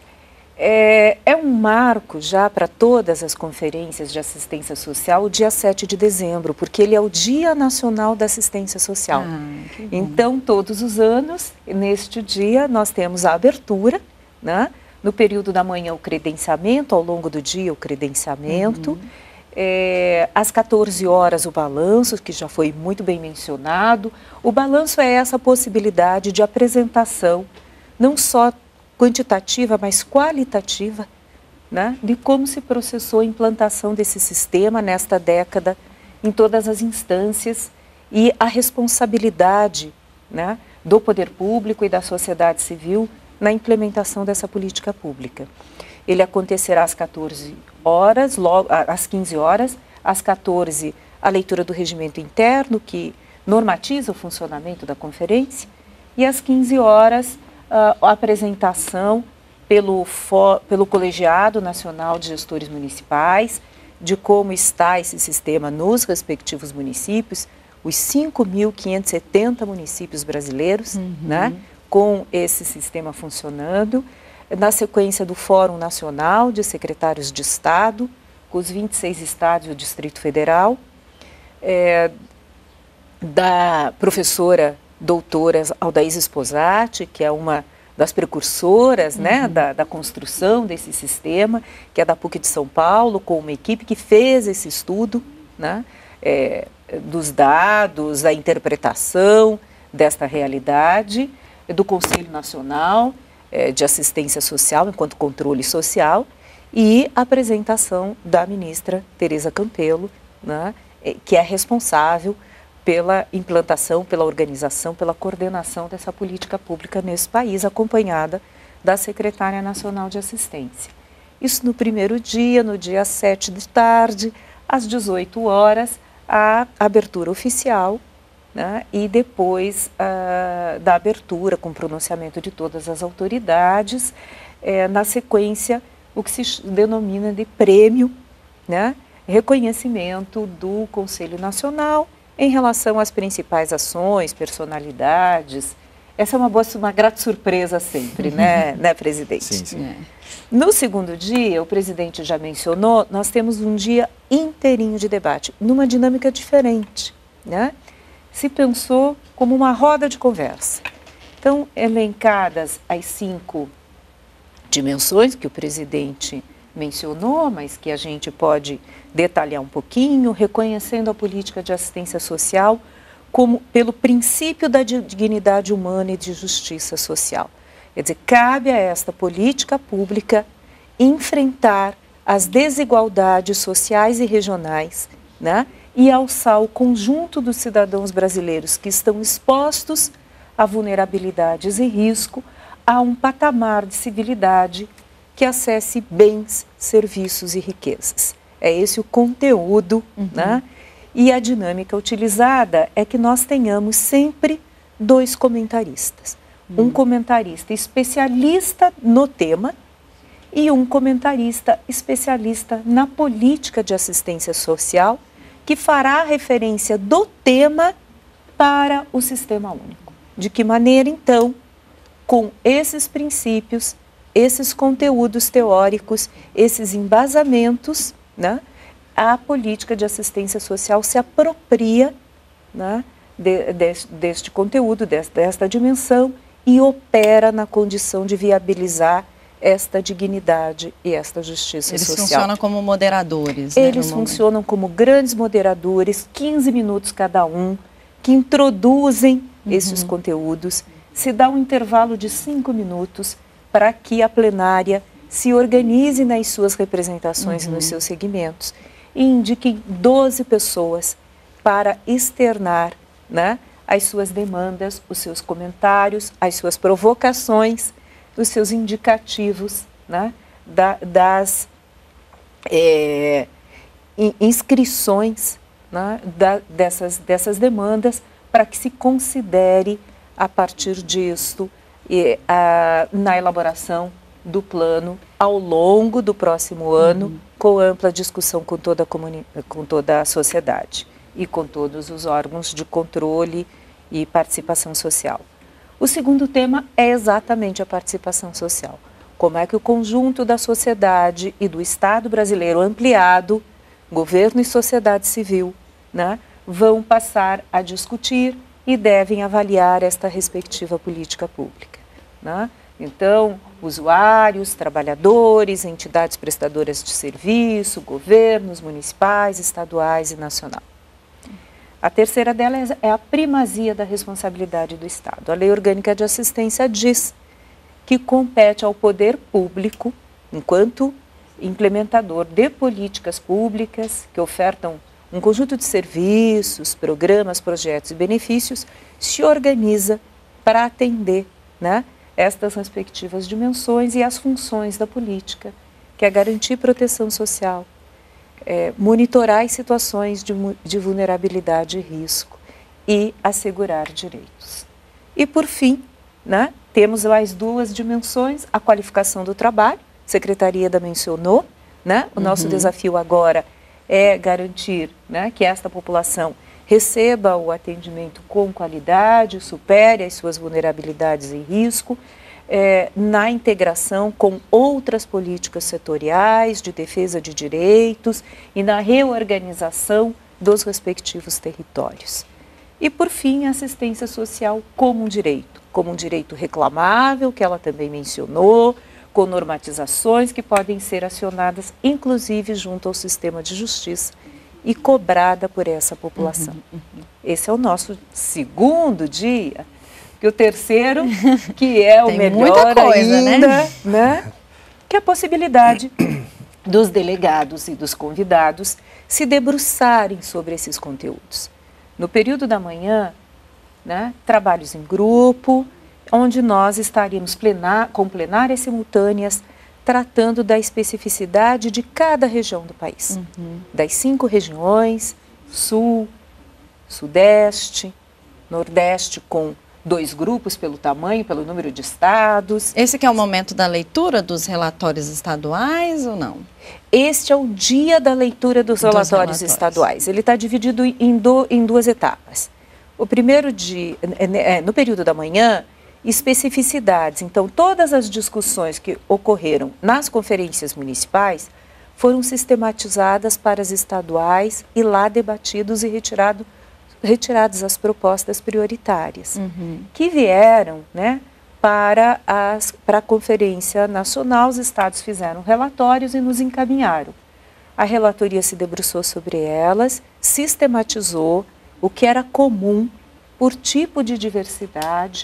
É, é um marco já para todas as conferências de assistência social o dia sete de dezembro, porque ele é o Dia Nacional da Assistência Social. Ah, então, todos os anos, neste dia, nós temos a abertura, né? No período da manhã o credenciamento, ao longo do dia o credenciamento, uhum. é, às quatorze horas o balanço, que já foi muito bem mencionado. O balanço é essa possibilidade de apresentação, não só quantitativa, mas qualitativa, né, de como se processou a implantação desse sistema nesta década, em todas as instâncias, e a responsabilidade, né, do poder público e da sociedade civil na implementação dessa política pública. Ele acontecerá às quatorze horas, logo, às quinze horas, às quatorze, a leitura do regimento interno, que normatiza o funcionamento da conferência, e às quinze horas, a apresentação pelo, for, pelo Colegiado Nacional de Gestores Municipais, de como está esse sistema nos respectivos municípios, os cinco mil quinhentos e setenta municípios brasileiros, uhum. né, com esse sistema funcionando. Na sequência do Fórum Nacional de Secretários de Estado, com os vinte e seis estados e o Distrito Federal, é, da professora doutora Aldaísa Sposati, que é uma das precursoras, uhum. né, da, da construção desse sistema, que é da PUC de São Paulo, com uma equipe que fez esse estudo, né, é, dos dados, da interpretação desta realidade, do Conselho Nacional é, de Assistência Social, enquanto controle social, e a apresentação da ministra Tereza Campelo, né, que é responsável pela implantação, pela organização, pela coordenação dessa política pública nesse país, acompanhada da Secretária Nacional de Assistência. Isso no primeiro dia, no dia sete de tarde, às dezoito horas, a abertura oficial, né, e depois uh, da abertura, com pronunciamento de todas as autoridades, eh, na sequência, o que se denomina de prêmio, né, reconhecimento do Conselho Nacional, em relação às principais ações, personalidades. Essa é uma, boa, uma grata surpresa sempre, né, né, presidente? Sim, sim. É. No segundo dia, o presidente já mencionou, nós temos um dia inteirinho de debate, numa dinâmica diferente, né? Se pensou como uma roda de conversa. Então, elencadas as cinco dimensões que o presidente mencionou, mas que a gente pode detalhar um pouquinho, reconhecendo a política de assistência social como pelo princípio da dignidade humana e de justiça social. Quer dizer, cabe a esta política pública enfrentar as desigualdades sociais e regionais, né? E alçar o conjunto dos cidadãos brasileiros que estão expostos a vulnerabilidades e risco a um patamar de civilidade que acesse bens, serviços e riquezas. É esse o conteúdo, uhum. né? E a dinâmica utilizada é que nós tenhamos sempre dois comentaristas. Uhum. Um comentarista especialista no tema e um comentarista especialista na política de assistência social, que fará referência do tema para o sistema único. De que maneira, então, com esses princípios, esses conteúdos teóricos, esses embasamentos, né, a política de assistência social se apropria, né, de, de, deste conteúdo, desta, desta dimensão, e opera na condição de viabilizar esta dignidade e esta justiça Eles social. Eles funcionam como moderadores. Eles né, funcionam como grandes moderadores, quinze minutos cada um, que introduzem uhum. esses conteúdos. Se dá um intervalo de cinco minutos para que a plenária se organize nas suas representações, uhum. nos seus segmentos, e indiquem doze pessoas para externar, né, as suas demandas, os seus comentários, as suas provocações, os seus indicativos, né, da, das é, inscrições, né, da, dessas, dessas demandas, para que se considere, a partir disto, e, a, na elaboração do plano ao longo do próximo ano, uhum. com ampla discussão com toda a, comuni- com toda a sociedade e com todos os órgãos de controle e participação social. O segundo tema é exatamente a participação social. Como é que o conjunto da sociedade e do Estado brasileiro ampliado, governo e sociedade civil, né, vão passar a discutir e devem avaliar esta respectiva política pública, né? Então, usuários, trabalhadores, entidades prestadoras de serviço, governos municipais, estaduais e nacional. A terceira delas é a primazia da responsabilidade do Estado. A Lei Orgânica de Assistência diz que compete ao poder público, enquanto implementador de políticas públicas que ofertam um conjunto de serviços, programas, projetos e benefícios, se organiza para atender, né, estas respectivas dimensões e as funções da política, que é garantir proteção social, é, monitorar as situações de, de vulnerabilidade e risco e assegurar direitos. E, por fim, né, temos as duas dimensões, a qualificação do trabalho, a Secretaria da mencionou, né, o nosso uhum. desafio agora é garantir, né, que esta população receba o atendimento com qualidade, supere as suas vulnerabilidades e risco, é, na integração com outras políticas setoriais de defesa de direitos e na reorganização dos respectivos territórios. E, por fim, a assistência social como um direito, como um direito reclamável, que ela também mencionou, com normatizações que podem ser acionadas, inclusive junto ao sistema de justiça e cobrada por essa população. Uhum, uhum. Esse é o nosso segundo dia, que o terceiro, que é o melhor muita coisa, ainda, né? né? Que é a possibilidade dos delegados e dos convidados se debruçarem sobre esses conteúdos. No período da manhã, né, trabalhos em grupo, onde nós estaríamos plenar, com plenárias simultâneas, tratando da especificidade de cada região do país. Uhum. Das cinco regiões, Sul, Sudeste, Nordeste, com dois grupos pelo tamanho, pelo número de estados. Esse que é o momento da leitura dos relatórios estaduais ou não? Este é o dia da leitura dos, dos relatórios, relatórios estaduais. Ele está dividido em, do, em duas etapas. O primeiro dia, é, no período da manhã, especificidades. Então, todas as discussões que ocorreram nas conferências municipais foram sistematizadas para as estaduais e lá debatidos e retirado, retiradas as propostas prioritárias, uhum. que vieram, né, para, as, para a Conferência Nacional. Os estados fizeram relatórios e nos encaminharam. A relatoria se debruçou sobre elas, sistematizou o que era comum por tipo de diversidade.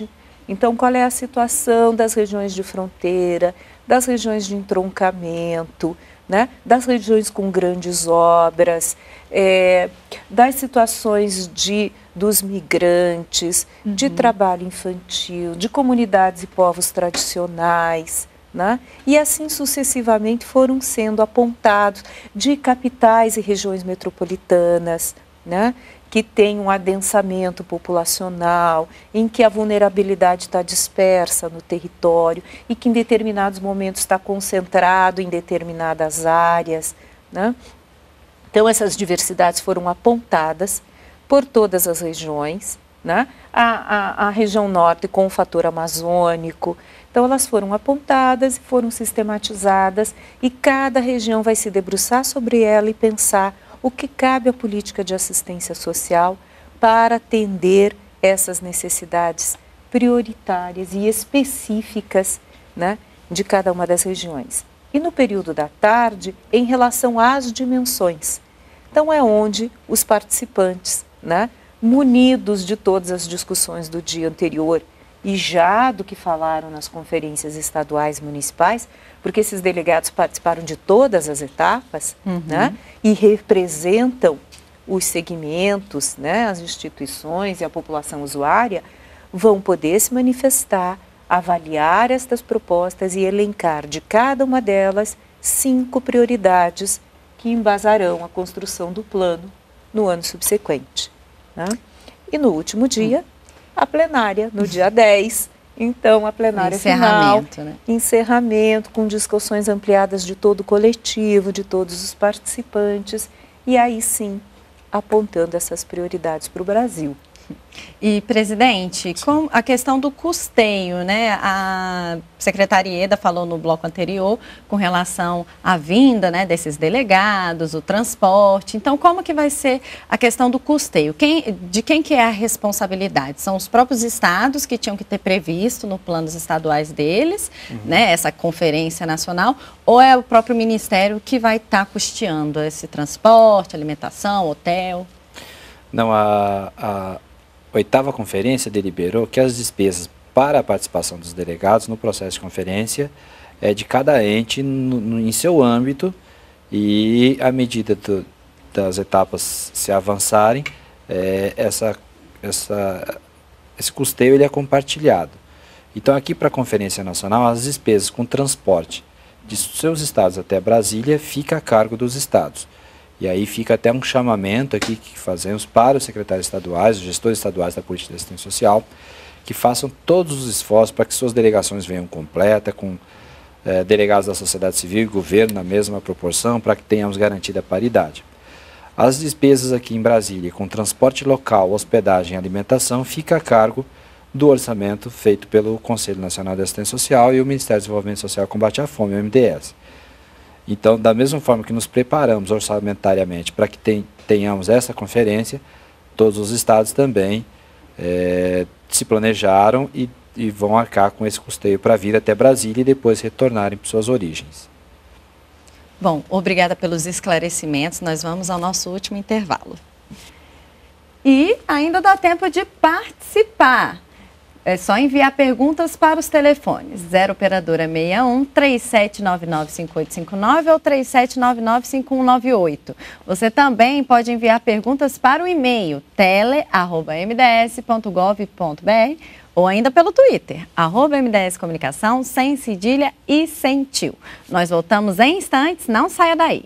Então, qual é a situação das regiões de fronteira, das regiões de entroncamento, né, das regiões com grandes obras, é, das situações de, dos migrantes, uhum. de trabalho infantil, de comunidades e povos tradicionais, né, e assim sucessivamente foram sendo apontados de capitais e regiões metropolitanas, né, que tem um adensamento populacional, em que a vulnerabilidade está dispersa no território e que em determinados momentos está concentrado em determinadas áreas, né? Então, essas diversidades foram apontadas por todas as regiões, né? A, a, a região norte com o fator amazônico, então elas foram apontadas e foram sistematizadas e cada região vai se debruçar sobre ela e pensar o que cabe à política de assistência social para atender essas necessidades prioritárias e específicas, né, de cada uma das regiões. E no período da tarde, em relação às dimensões. Então, é onde os participantes, né, munidos de todas as discussões do dia anterior e já do que falaram nas conferências estaduais e municipais, porque esses delegados participaram de todas as etapas, uhum. né, e representam os segmentos, né, as instituições e a população usuária, vão poder se manifestar, avaliar estas propostas e elencar de cada uma delas cinco prioridades que embasarão a construção do plano no ano subsequente. Né? E no último dia, uhum. a plenária, no dia dez, então a plenária final, né? encerramento, com discussões ampliadas de todo o coletivo, de todos os participantes, e aí sim, apontando essas prioridades para o Brasil. E, presidente, com a questão do custeio, né? A secretária Ieda falou no bloco anterior com relação à vinda, né, desses delegados, o transporte. Então, como que vai ser a questão do custeio? Quem, de quem que é a responsabilidade? São os próprios estados que tinham que ter previsto no planos estaduais deles, uhum. né, essa conferência nacional, ou é o próprio Ministério que vai estar custeando esse transporte, alimentação, hotel? Não, a... a... A oitava conferência deliberou que as despesas para a participação dos delegados no processo de conferência é de cada ente no, no, em seu âmbito e, à medida do, das etapas se avançarem, é, essa, essa, esse custeio ele é compartilhado. Então, aqui para a Conferência Nacional, as despesas com transporte de seus estados até Brasília fica a cargo dos estados. E aí fica até um chamamento aqui que fazemos para os secretários estaduais, os gestores estaduais da política de assistência social, que façam todos os esforços para que suas delegações venham completas, com eh, delegados da sociedade civil e governo na mesma proporção, para que tenhamos garantida a paridade. As despesas aqui em Brasília, com transporte local, hospedagem e alimentação, fica a cargo do orçamento feito pelo Conselho Nacional de Assistência Social e o Ministério do Desenvolvimento Social e Combate à Fome, o M D S. Então, da mesma forma que nos preparamos orçamentariamente para que ten, tenhamos essa conferência, todos os estados também é, se planejaram e, e vão arcar com esse custeio para vir até Brasília e depois retornarem para suas origens. Bom, obrigada pelos esclarecimentos. Nós vamos ao nosso último intervalo. E ainda dá tempo de participar. É só enviar perguntas para os telefones zero operadora sessenta e um, três sete nove nove, cinco oito cinco nove ou três sete nove nove, cinco um nove oito. Você também pode enviar perguntas para o e-mail tele arroba m d s ponto gov ponto b r ou ainda pelo Twitter, arroba M D S Comunicação, sem cedilha e sem tio. Nós voltamos em instantes, não saia daí.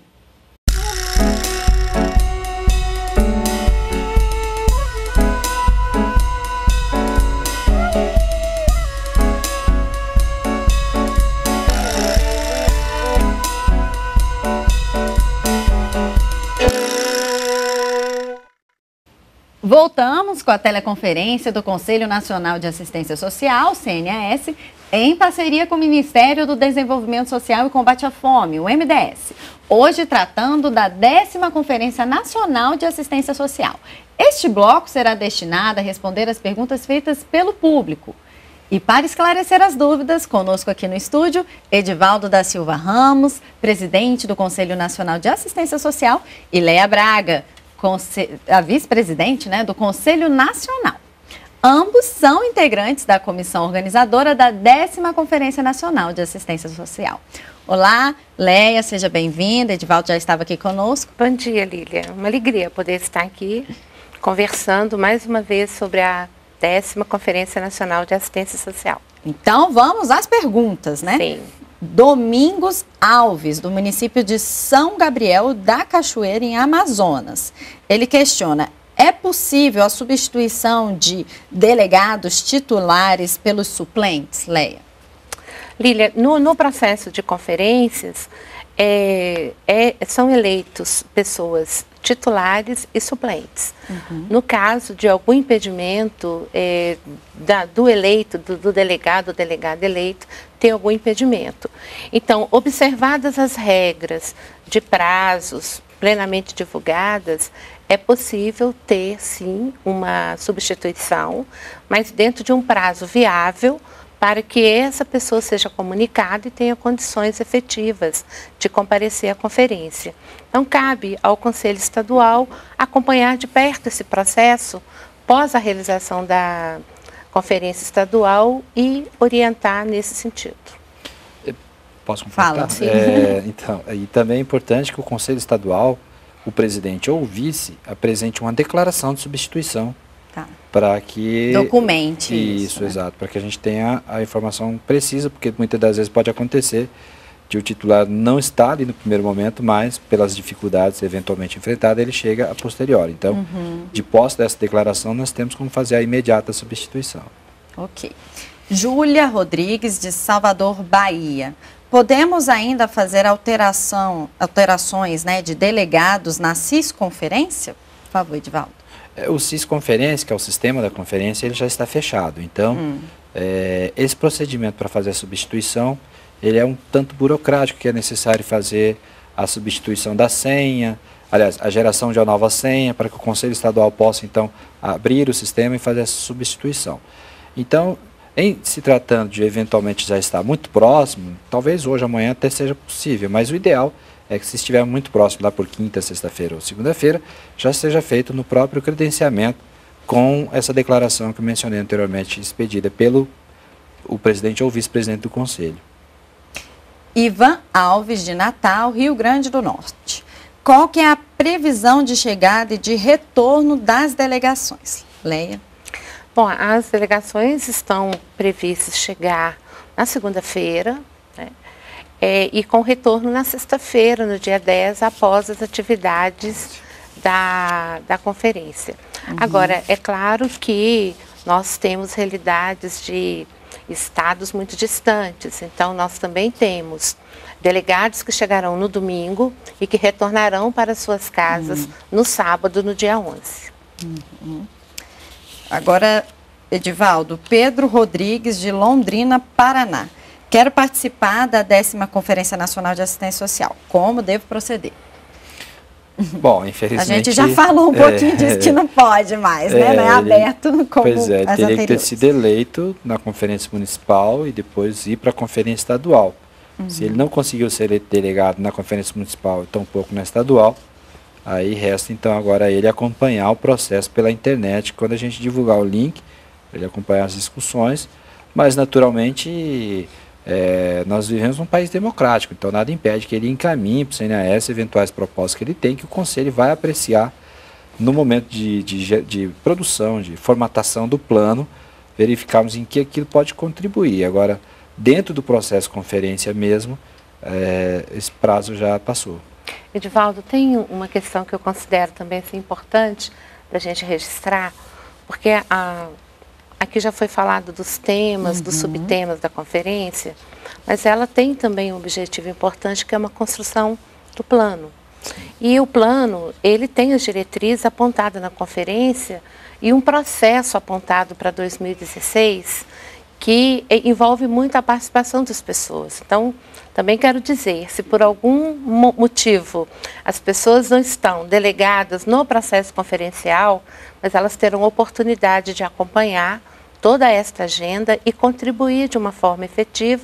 Voltamos com a teleconferência do Conselho Nacional de Assistência Social, C N A S, em parceria com o Ministério do Desenvolvimento Social e Combate à Fome, o M D S. Hoje tratando da décima Conferência Nacional de Assistência Social. Este bloco será destinado a responder as perguntas feitas pelo público. E para esclarecer as dúvidas, conosco aqui no estúdio, Edivaldo da Silva Ramos, presidente do Conselho Nacional de Assistência Social, e Leia Braga, a vice-presidente, né, do Conselho Nacional. Ambos são integrantes da comissão organizadora da décima Conferência Nacional de Assistência Social. Olá, Leia, seja bem-vinda. Edivaldo já estava aqui conosco. Bom dia, Lília. Uma alegria poder estar aqui conversando mais uma vez sobre a décima Conferência Nacional de Assistência Social. Então, vamos às perguntas, né? Sim. Domingos Alves, do município de São Gabriel da Cachoeira, em Amazonas. Ele questiona: é possível a substituição de delegados titulares pelos suplentes, Leia? Lília, no, no processo de conferências, é, é, são eleitos pessoas titulares e suplentes. Uhum. No caso de algum impedimento é, da, do eleito, do, do delegado, do delegado eleito, tem algum impedimento. Então, observadas as regras de prazos plenamente divulgadas, é possível ter, sim, uma substituição, mas dentro de um prazo viável, para que essa pessoa seja comunicada e tenha condições efetivas de comparecer à conferência. Então, cabe ao Conselho Estadual acompanhar de perto esse processo pós a realização da conferência estadual e orientar nesse sentido. Posso completar? Fala, sim. É, então, e também é importante que o Conselho Estadual, o presidente ou o vice, apresente uma declaração de substituição. Tá. Para que... Documente isso. Isso, né? Exato. Para que a gente tenha a informação precisa, porque muitas das vezes pode acontecer de o titular não estar ali no primeiro momento, mas pelas dificuldades eventualmente enfrentadas, ele chega a posteriori. Então, uhum. de posse dessa declaração, nós temos como fazer a imediata substituição. Ok. Júlia Rodrigues, de Salvador, Bahia. Podemos ainda fazer alteração, alterações, né, de delegados na CIS-conferência? Por favor, Edivaldo. O CIS-conferência, que é o sistema da conferência, ele já está fechado. Então, hum. é, esse procedimento para fazer a substituição, ele é um tanto burocrático, que é necessário fazer a substituição da senha, aliás, a geração de uma nova senha, para que o Conselho Estadual possa, então, abrir o sistema e fazer essa substituição. Então, em se tratando de eventualmente já estar muito próximo, talvez hoje, amanhã até seja possível, mas o ideal é que se estiver muito próximo, lá por quinta, sexta-feira ou segunda-feira, já seja feito no próprio credenciamento com essa declaração que eu mencionei anteriormente, expedida pelo o presidente ou vice-presidente do Conselho. Ivan Alves, de Natal, Rio Grande do Norte. Qual que é a previsão de chegada e de retorno das delegações? Leia. Bom, as delegações estão previstas chegar na segunda-feira, né? É, e com retorno na sexta-feira, no dia dez, após as atividades da, da conferência. Uhum. Agora, é claro que nós temos realidades de estados muito distantes, então nós também temos delegados que chegarão no domingo e que retornarão para suas casas uhum. no sábado, no dia onze. Uhum. Agora, Edivaldo, Pedro Rodrigues, de Londrina, Paraná. Quero participar da décima Conferência Nacional de Assistência Social. Como devo proceder? Bom, infelizmente... A gente já falou um pouquinho é, disso que não pode mais, né? É, não é aberto como pois é, as teria anteriores. que ter sido eleito na Conferência Municipal e depois ir para a Conferência Estadual. Uhum. Se ele não conseguiu ser eleito delegado na Conferência Municipal e tampouco na Estadual, aí resta então agora ele acompanhar o processo pela internet, quando a gente divulgar o link, ele acompanhar as discussões, mas naturalmente... É, nós vivemos num país democrático, então nada impede que ele encaminhe para o C N A S eventuais propostas que ele tem, que o Conselho vai apreciar no momento de, de, de produção, de formatação do plano, verificarmos em que aquilo pode contribuir. Agora, dentro do processo conferência mesmo, é, esse prazo já passou. Edivaldo, tem uma questão que eu considero também assim, importante da gente registrar, porque a... Aqui já foi falado dos temas, uhum. dos subtemas da conferência, mas ela tem também um objetivo importante, que é uma construção do plano. E o plano, ele tem as diretrizes apontadas na conferência e um processo apontado para dois mil e dezesseis, que envolve muito a participação das pessoas. Então, também quero dizer, se por algum motivo as pessoas não estão delegadas no processo conferencial, mas elas terão oportunidade de acompanhar toda esta agenda e contribuir de uma forma efetiva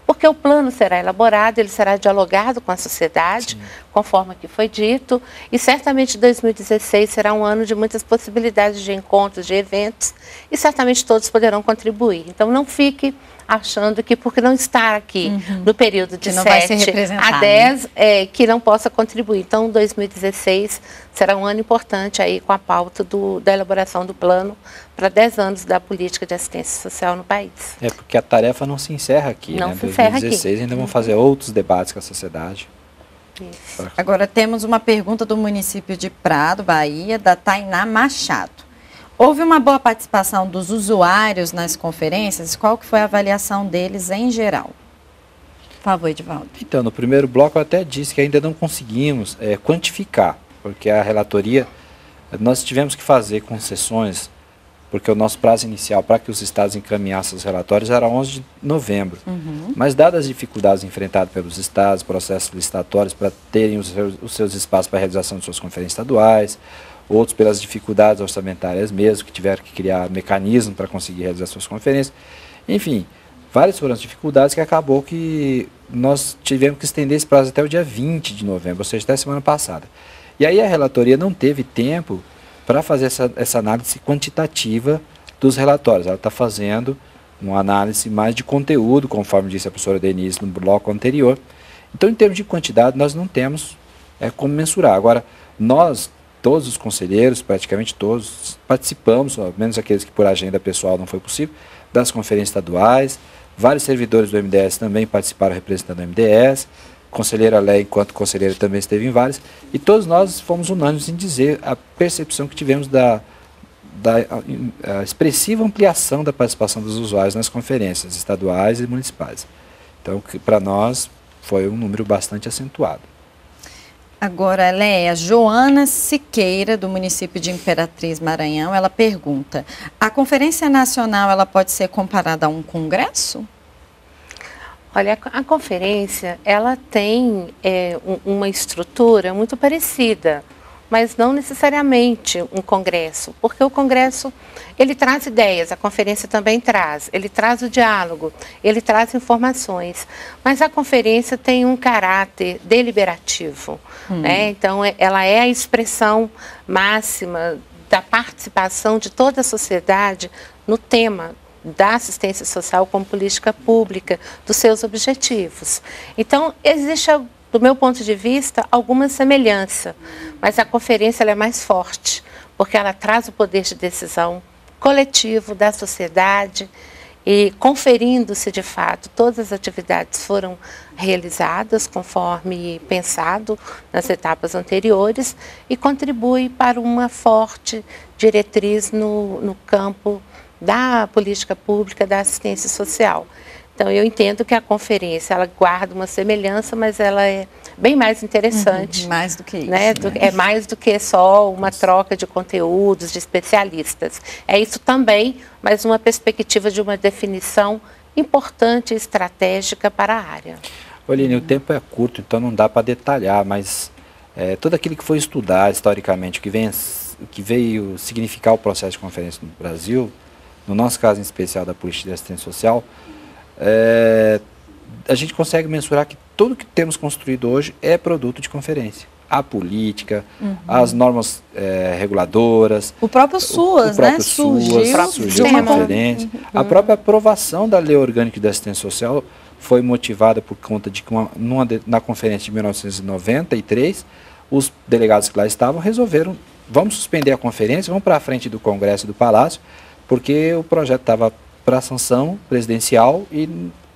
porque o plano será elaborado, ele será dialogado com a sociedade, Sim. conforme que foi dito, e certamente dois mil e dezesseis será um ano de muitas possibilidades de encontros, de eventos, e certamente todos poderão contribuir. Então, não fique achando que porque não está aqui uhum. no período de sete a dez, é, que não possa contribuir. Então, dois mil e dezesseis será um ano importante aí com a pauta do, da elaboração do plano para dez anos da política de assistência social no país. É, porque a tarefa não se encerra aqui, não né? se encerra dois mil e dezesseis aqui. Ainda vão fazer outros debates com a sociedade. Isso. Agora temos uma pergunta do município de Prado, Bahia, da Tainá Machado. Houve uma boa participação dos usuários nas conferências? Qual que foi a avaliação deles em geral? Por favor, Edivaldo. Então, no primeiro bloco eu até disse que ainda não conseguimos é, quantificar, porque a relatoria, nós tivemos que fazer concessões, porque o nosso prazo inicial para que os estados encaminhassem os relatórios era onze de novembro. Uhum. Mas dadas as dificuldades enfrentadas pelos estados, processos licitatórios para terem os seus, os seus espaços para a realização de suas conferências estaduais, outros pelas dificuldades orçamentárias mesmo, que tiveram que criar mecanismos para conseguir realizar suas conferências. Enfim, várias foram as dificuldades que acabou que nós tivemos que estender esse prazo até o dia vinte de novembro, ou seja, até a semana passada. E aí a relatoria não teve tempo para fazer essa, essa análise quantitativa dos relatórios. Ela está fazendo uma análise mais de conteúdo, conforme disse a professora Denise no bloco anterior. Então, em termos de quantidade, nós não temos é, como mensurar. Agora, nós... Todos os conselheiros, praticamente todos, participamos, ao menos aqueles que por agenda pessoal não foi possível, das conferências estaduais. Vários servidores do M D S também participaram representando o M D S. Conselheira Léa, enquanto conselheira, também esteve em várias. E todos nós fomos unânimes em dizer a percepção que tivemos da, da a, a expressiva ampliação da participação dos usuários nas conferências estaduais e municipais. Então, para nós, foi um número bastante acentuado. Agora, Léa, Joana Siqueira, do município de Imperatriz, Maranhão, ela pergunta, a Conferência Nacional ela pode ser comparada a um congresso? Olha, a, a conferência, ela tem é, um, uma estrutura muito parecida, mas não necessariamente um congresso, porque o congresso, ele traz ideias, a conferência também traz, ele traz o diálogo, ele traz informações, mas a conferência tem um caráter deliberativo, hum. né? Então, ela é a expressão máxima da participação de toda a sociedade no tema da assistência social como política pública, dos seus objetivos. Então, existe, do meu ponto de vista, alguma semelhança, mas a conferência ela é mais forte, porque ela traz o poder de decisão coletivo da sociedade e conferindo-se de fato, todas as atividades foram realizadas conforme pensado nas etapas anteriores e contribui para uma forte diretriz no, no campo da política pública, da assistência social. Então, eu entendo que a conferência, ela guarda uma semelhança, mas ela é bem mais interessante. Uhum, mais do que isso. Né? Do, é mais do que só uma troca de conteúdos, de especialistas. É isso também, mas uma perspectiva de uma definição importante e estratégica para a área. Oline, uhum. o tempo é curto, então não dá para detalhar, mas é, tudo aquilo que foi estudar historicamente, que, vem, que veio significar o processo de conferência no Brasil, no nosso caso em especial da política de assistência social, É, a gente consegue mensurar que tudo que temos construído hoje é produto de conferência. A política, uhum. as normas é, reguladoras, o próprio SUAS, o, o próprio né? SUAS, surgiu, surgiu de conferência. Uhum. A própria aprovação da Lei Orgânica da Assistência Social foi motivada por conta de que uma, numa, na conferência de mil novecentos e noventa e três, os delegados que lá estavam resolveram, vamos suspender a conferência, vamos para a frente do Congresso e do Palácio, porque o projeto estava para a sanção presidencial e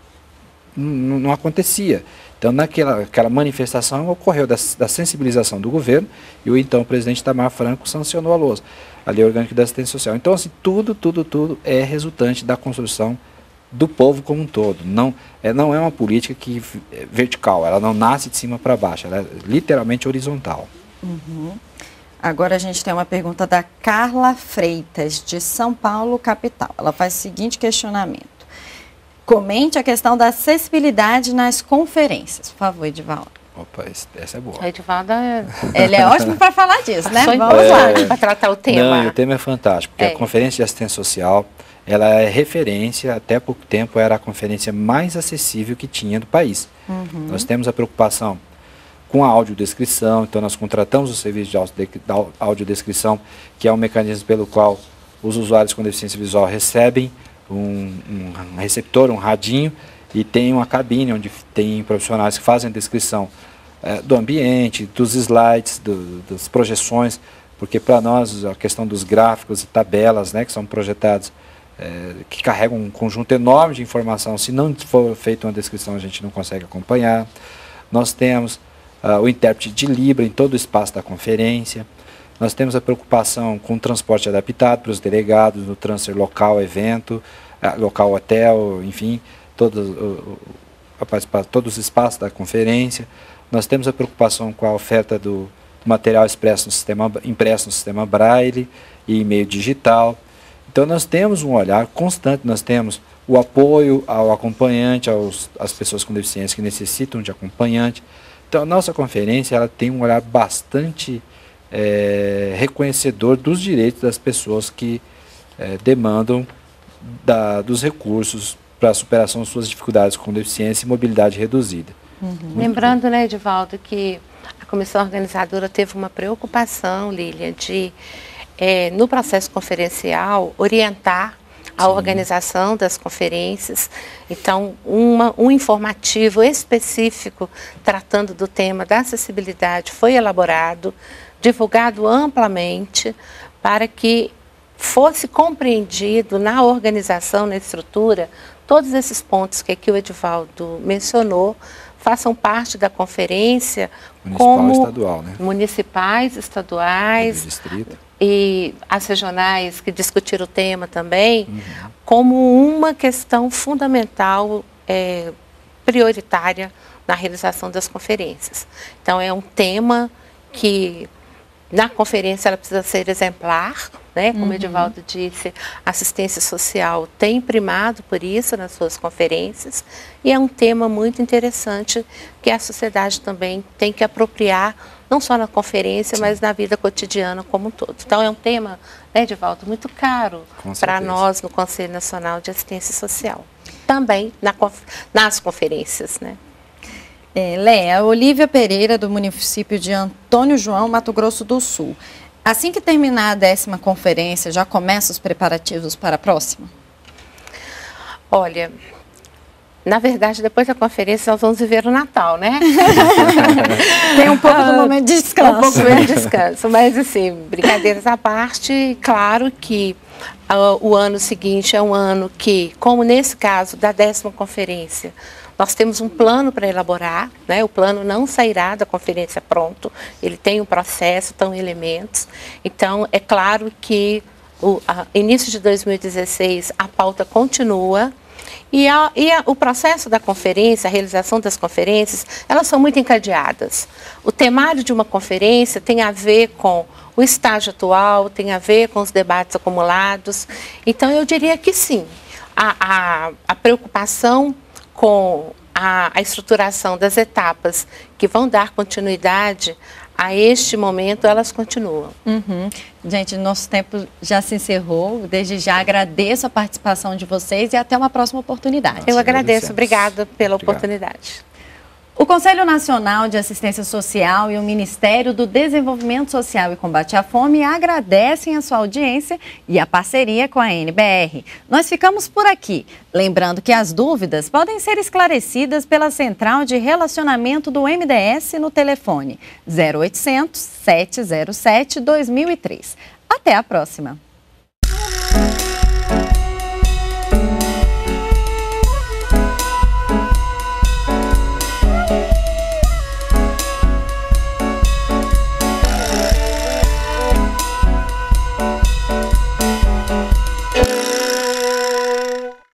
não acontecia. Então, naquela aquela manifestação ocorreu da, da sensibilização do governo e o então presidente Itamar Franco sancionou a lousa, a Lei Orgânica da Assistência Social. Então, assim, tudo, tudo, tudo é resultante da construção do povo como um todo. Não é, não é uma política que é vertical, ela não nasce de cima para baixo, ela é literalmente horizontal. Uhum. Agora a gente tem uma pergunta da Carla Freitas, de São Paulo, capital. Ela faz o seguinte questionamento. Comente a questão da acessibilidade nas conferências. Por favor, Edivaldo. Opa, essa é boa. A Edivaldo é... Ele é ótimo para falar disso, né? Vamos é... lá, para tratar o tema. Não, o tema é fantástico, porque é. a Conferência de Assistência Social ela é referência, até pouco tempo era a conferência mais acessível que tinha do país. Uhum. Nós temos a preocupação com a audiodescrição, então nós contratamos o serviço de audiodescrição, que é um mecanismo pelo qual os usuários com deficiência visual recebem um, um receptor, um radinho, e tem uma cabine onde tem profissionais que fazem a descrição é, do ambiente, dos slides, do, das projeções, porque para nós a questão dos gráficos e tabelas, né, que são projetados, é, que carregam um conjunto enorme de informação, se não for feita uma descrição a gente não consegue acompanhar. Nós temos Uh, o intérprete de Libra em todo o espaço da conferência. Nós temos a preocupação com o transporte adaptado para os delegados, no transfer local, evento, uh, local hotel, enfim, todo, uh, uh, todos os espaços da conferência. Nós temos a preocupação com a oferta do material expresso no sistema, impresso no sistema Braille e e-mail digital. Então nós temos um olhar constante, nós temos o apoio ao acompanhante, aos, às pessoas com deficiência que necessitam de acompanhante. Então, a nossa conferência ela tem um olhar bastante é, reconhecedor dos direitos das pessoas que é, demandam da, dos recursos para a superação de suas dificuldades com deficiência e mobilidade reduzida. Uhum. Lembrando, bom. né, Edivaldo, que a comissão organizadora teve uma preocupação, Lília, de, é, no processo conferencial, orientar a Sim. organização das conferências. Então, uma, um informativo específico tratando do tema da acessibilidade foi elaborado, divulgado amplamente, para que fosse compreendido na organização, na estrutura, todos esses pontos que aqui o Edivaldo mencionou, façam parte da conferência municipal como estadual, né? municipais, estaduais, distrito. E as regionais que discutiram o tema também, uhum. como uma questão fundamental, é, prioritária na realização das conferências. Então, é um tema que na conferência ela precisa ser exemplar, né? Como o uhum. Edivaldo disse, a assistência social tem primado por isso nas suas conferências, e é um tema muito interessante que a sociedade também tem que apropriar, não só na conferência, Sim. mas na vida cotidiana como um todo. Então é um tema, né, Edivaldo, muito caro para nós no Conselho Nacional de Assistência Social. Também na, nas conferências, né? É, Léa, Olívia Pereira, do município de Antônio João, Mato Grosso do Sul. Assim que terminar a décima conferência, já começam os preparativos para a próxima? Olha, na verdade, depois da conferência, nós vamos viver o Natal, né? Tem um pouco do momento de descanso. Um pouco do momento de descanso, mas assim, brincadeiras à parte, claro que uh, o ano seguinte é um ano que, como nesse caso da décima conferência, nós temos um plano para elaborar, né? O plano não sairá da conferência pronto, ele tem um processo, tem elementos. Então, é claro que o a, início de dois mil e dezesseis a pauta continua, e, a, e a, o processo da conferência, a realização das conferências, elas são muito encadeadas. O temário de uma conferência tem a ver com o estágio atual, tem a ver com os debates acumulados. Então, eu diria que sim, a, a, a preocupação com a, a estruturação das etapas que vão dar continuidade a este momento, elas continuam. Uhum. Gente, nosso tempo já se encerrou. Desde já agradeço a participação de vocês e até uma próxima oportunidade. Eu agradeço. Obrigada pela Obrigado. oportunidade. O Conselho Nacional de Assistência Social e o Ministério do Desenvolvimento Social e Combate à Fome agradecem a sua audiência e a parceria com a N B R. Nós ficamos por aqui. Lembrando que as dúvidas podem ser esclarecidas pela Central de Relacionamento do M D S no telefone zero oitocentos, sete zero sete, dois mil e três. Até a próxima!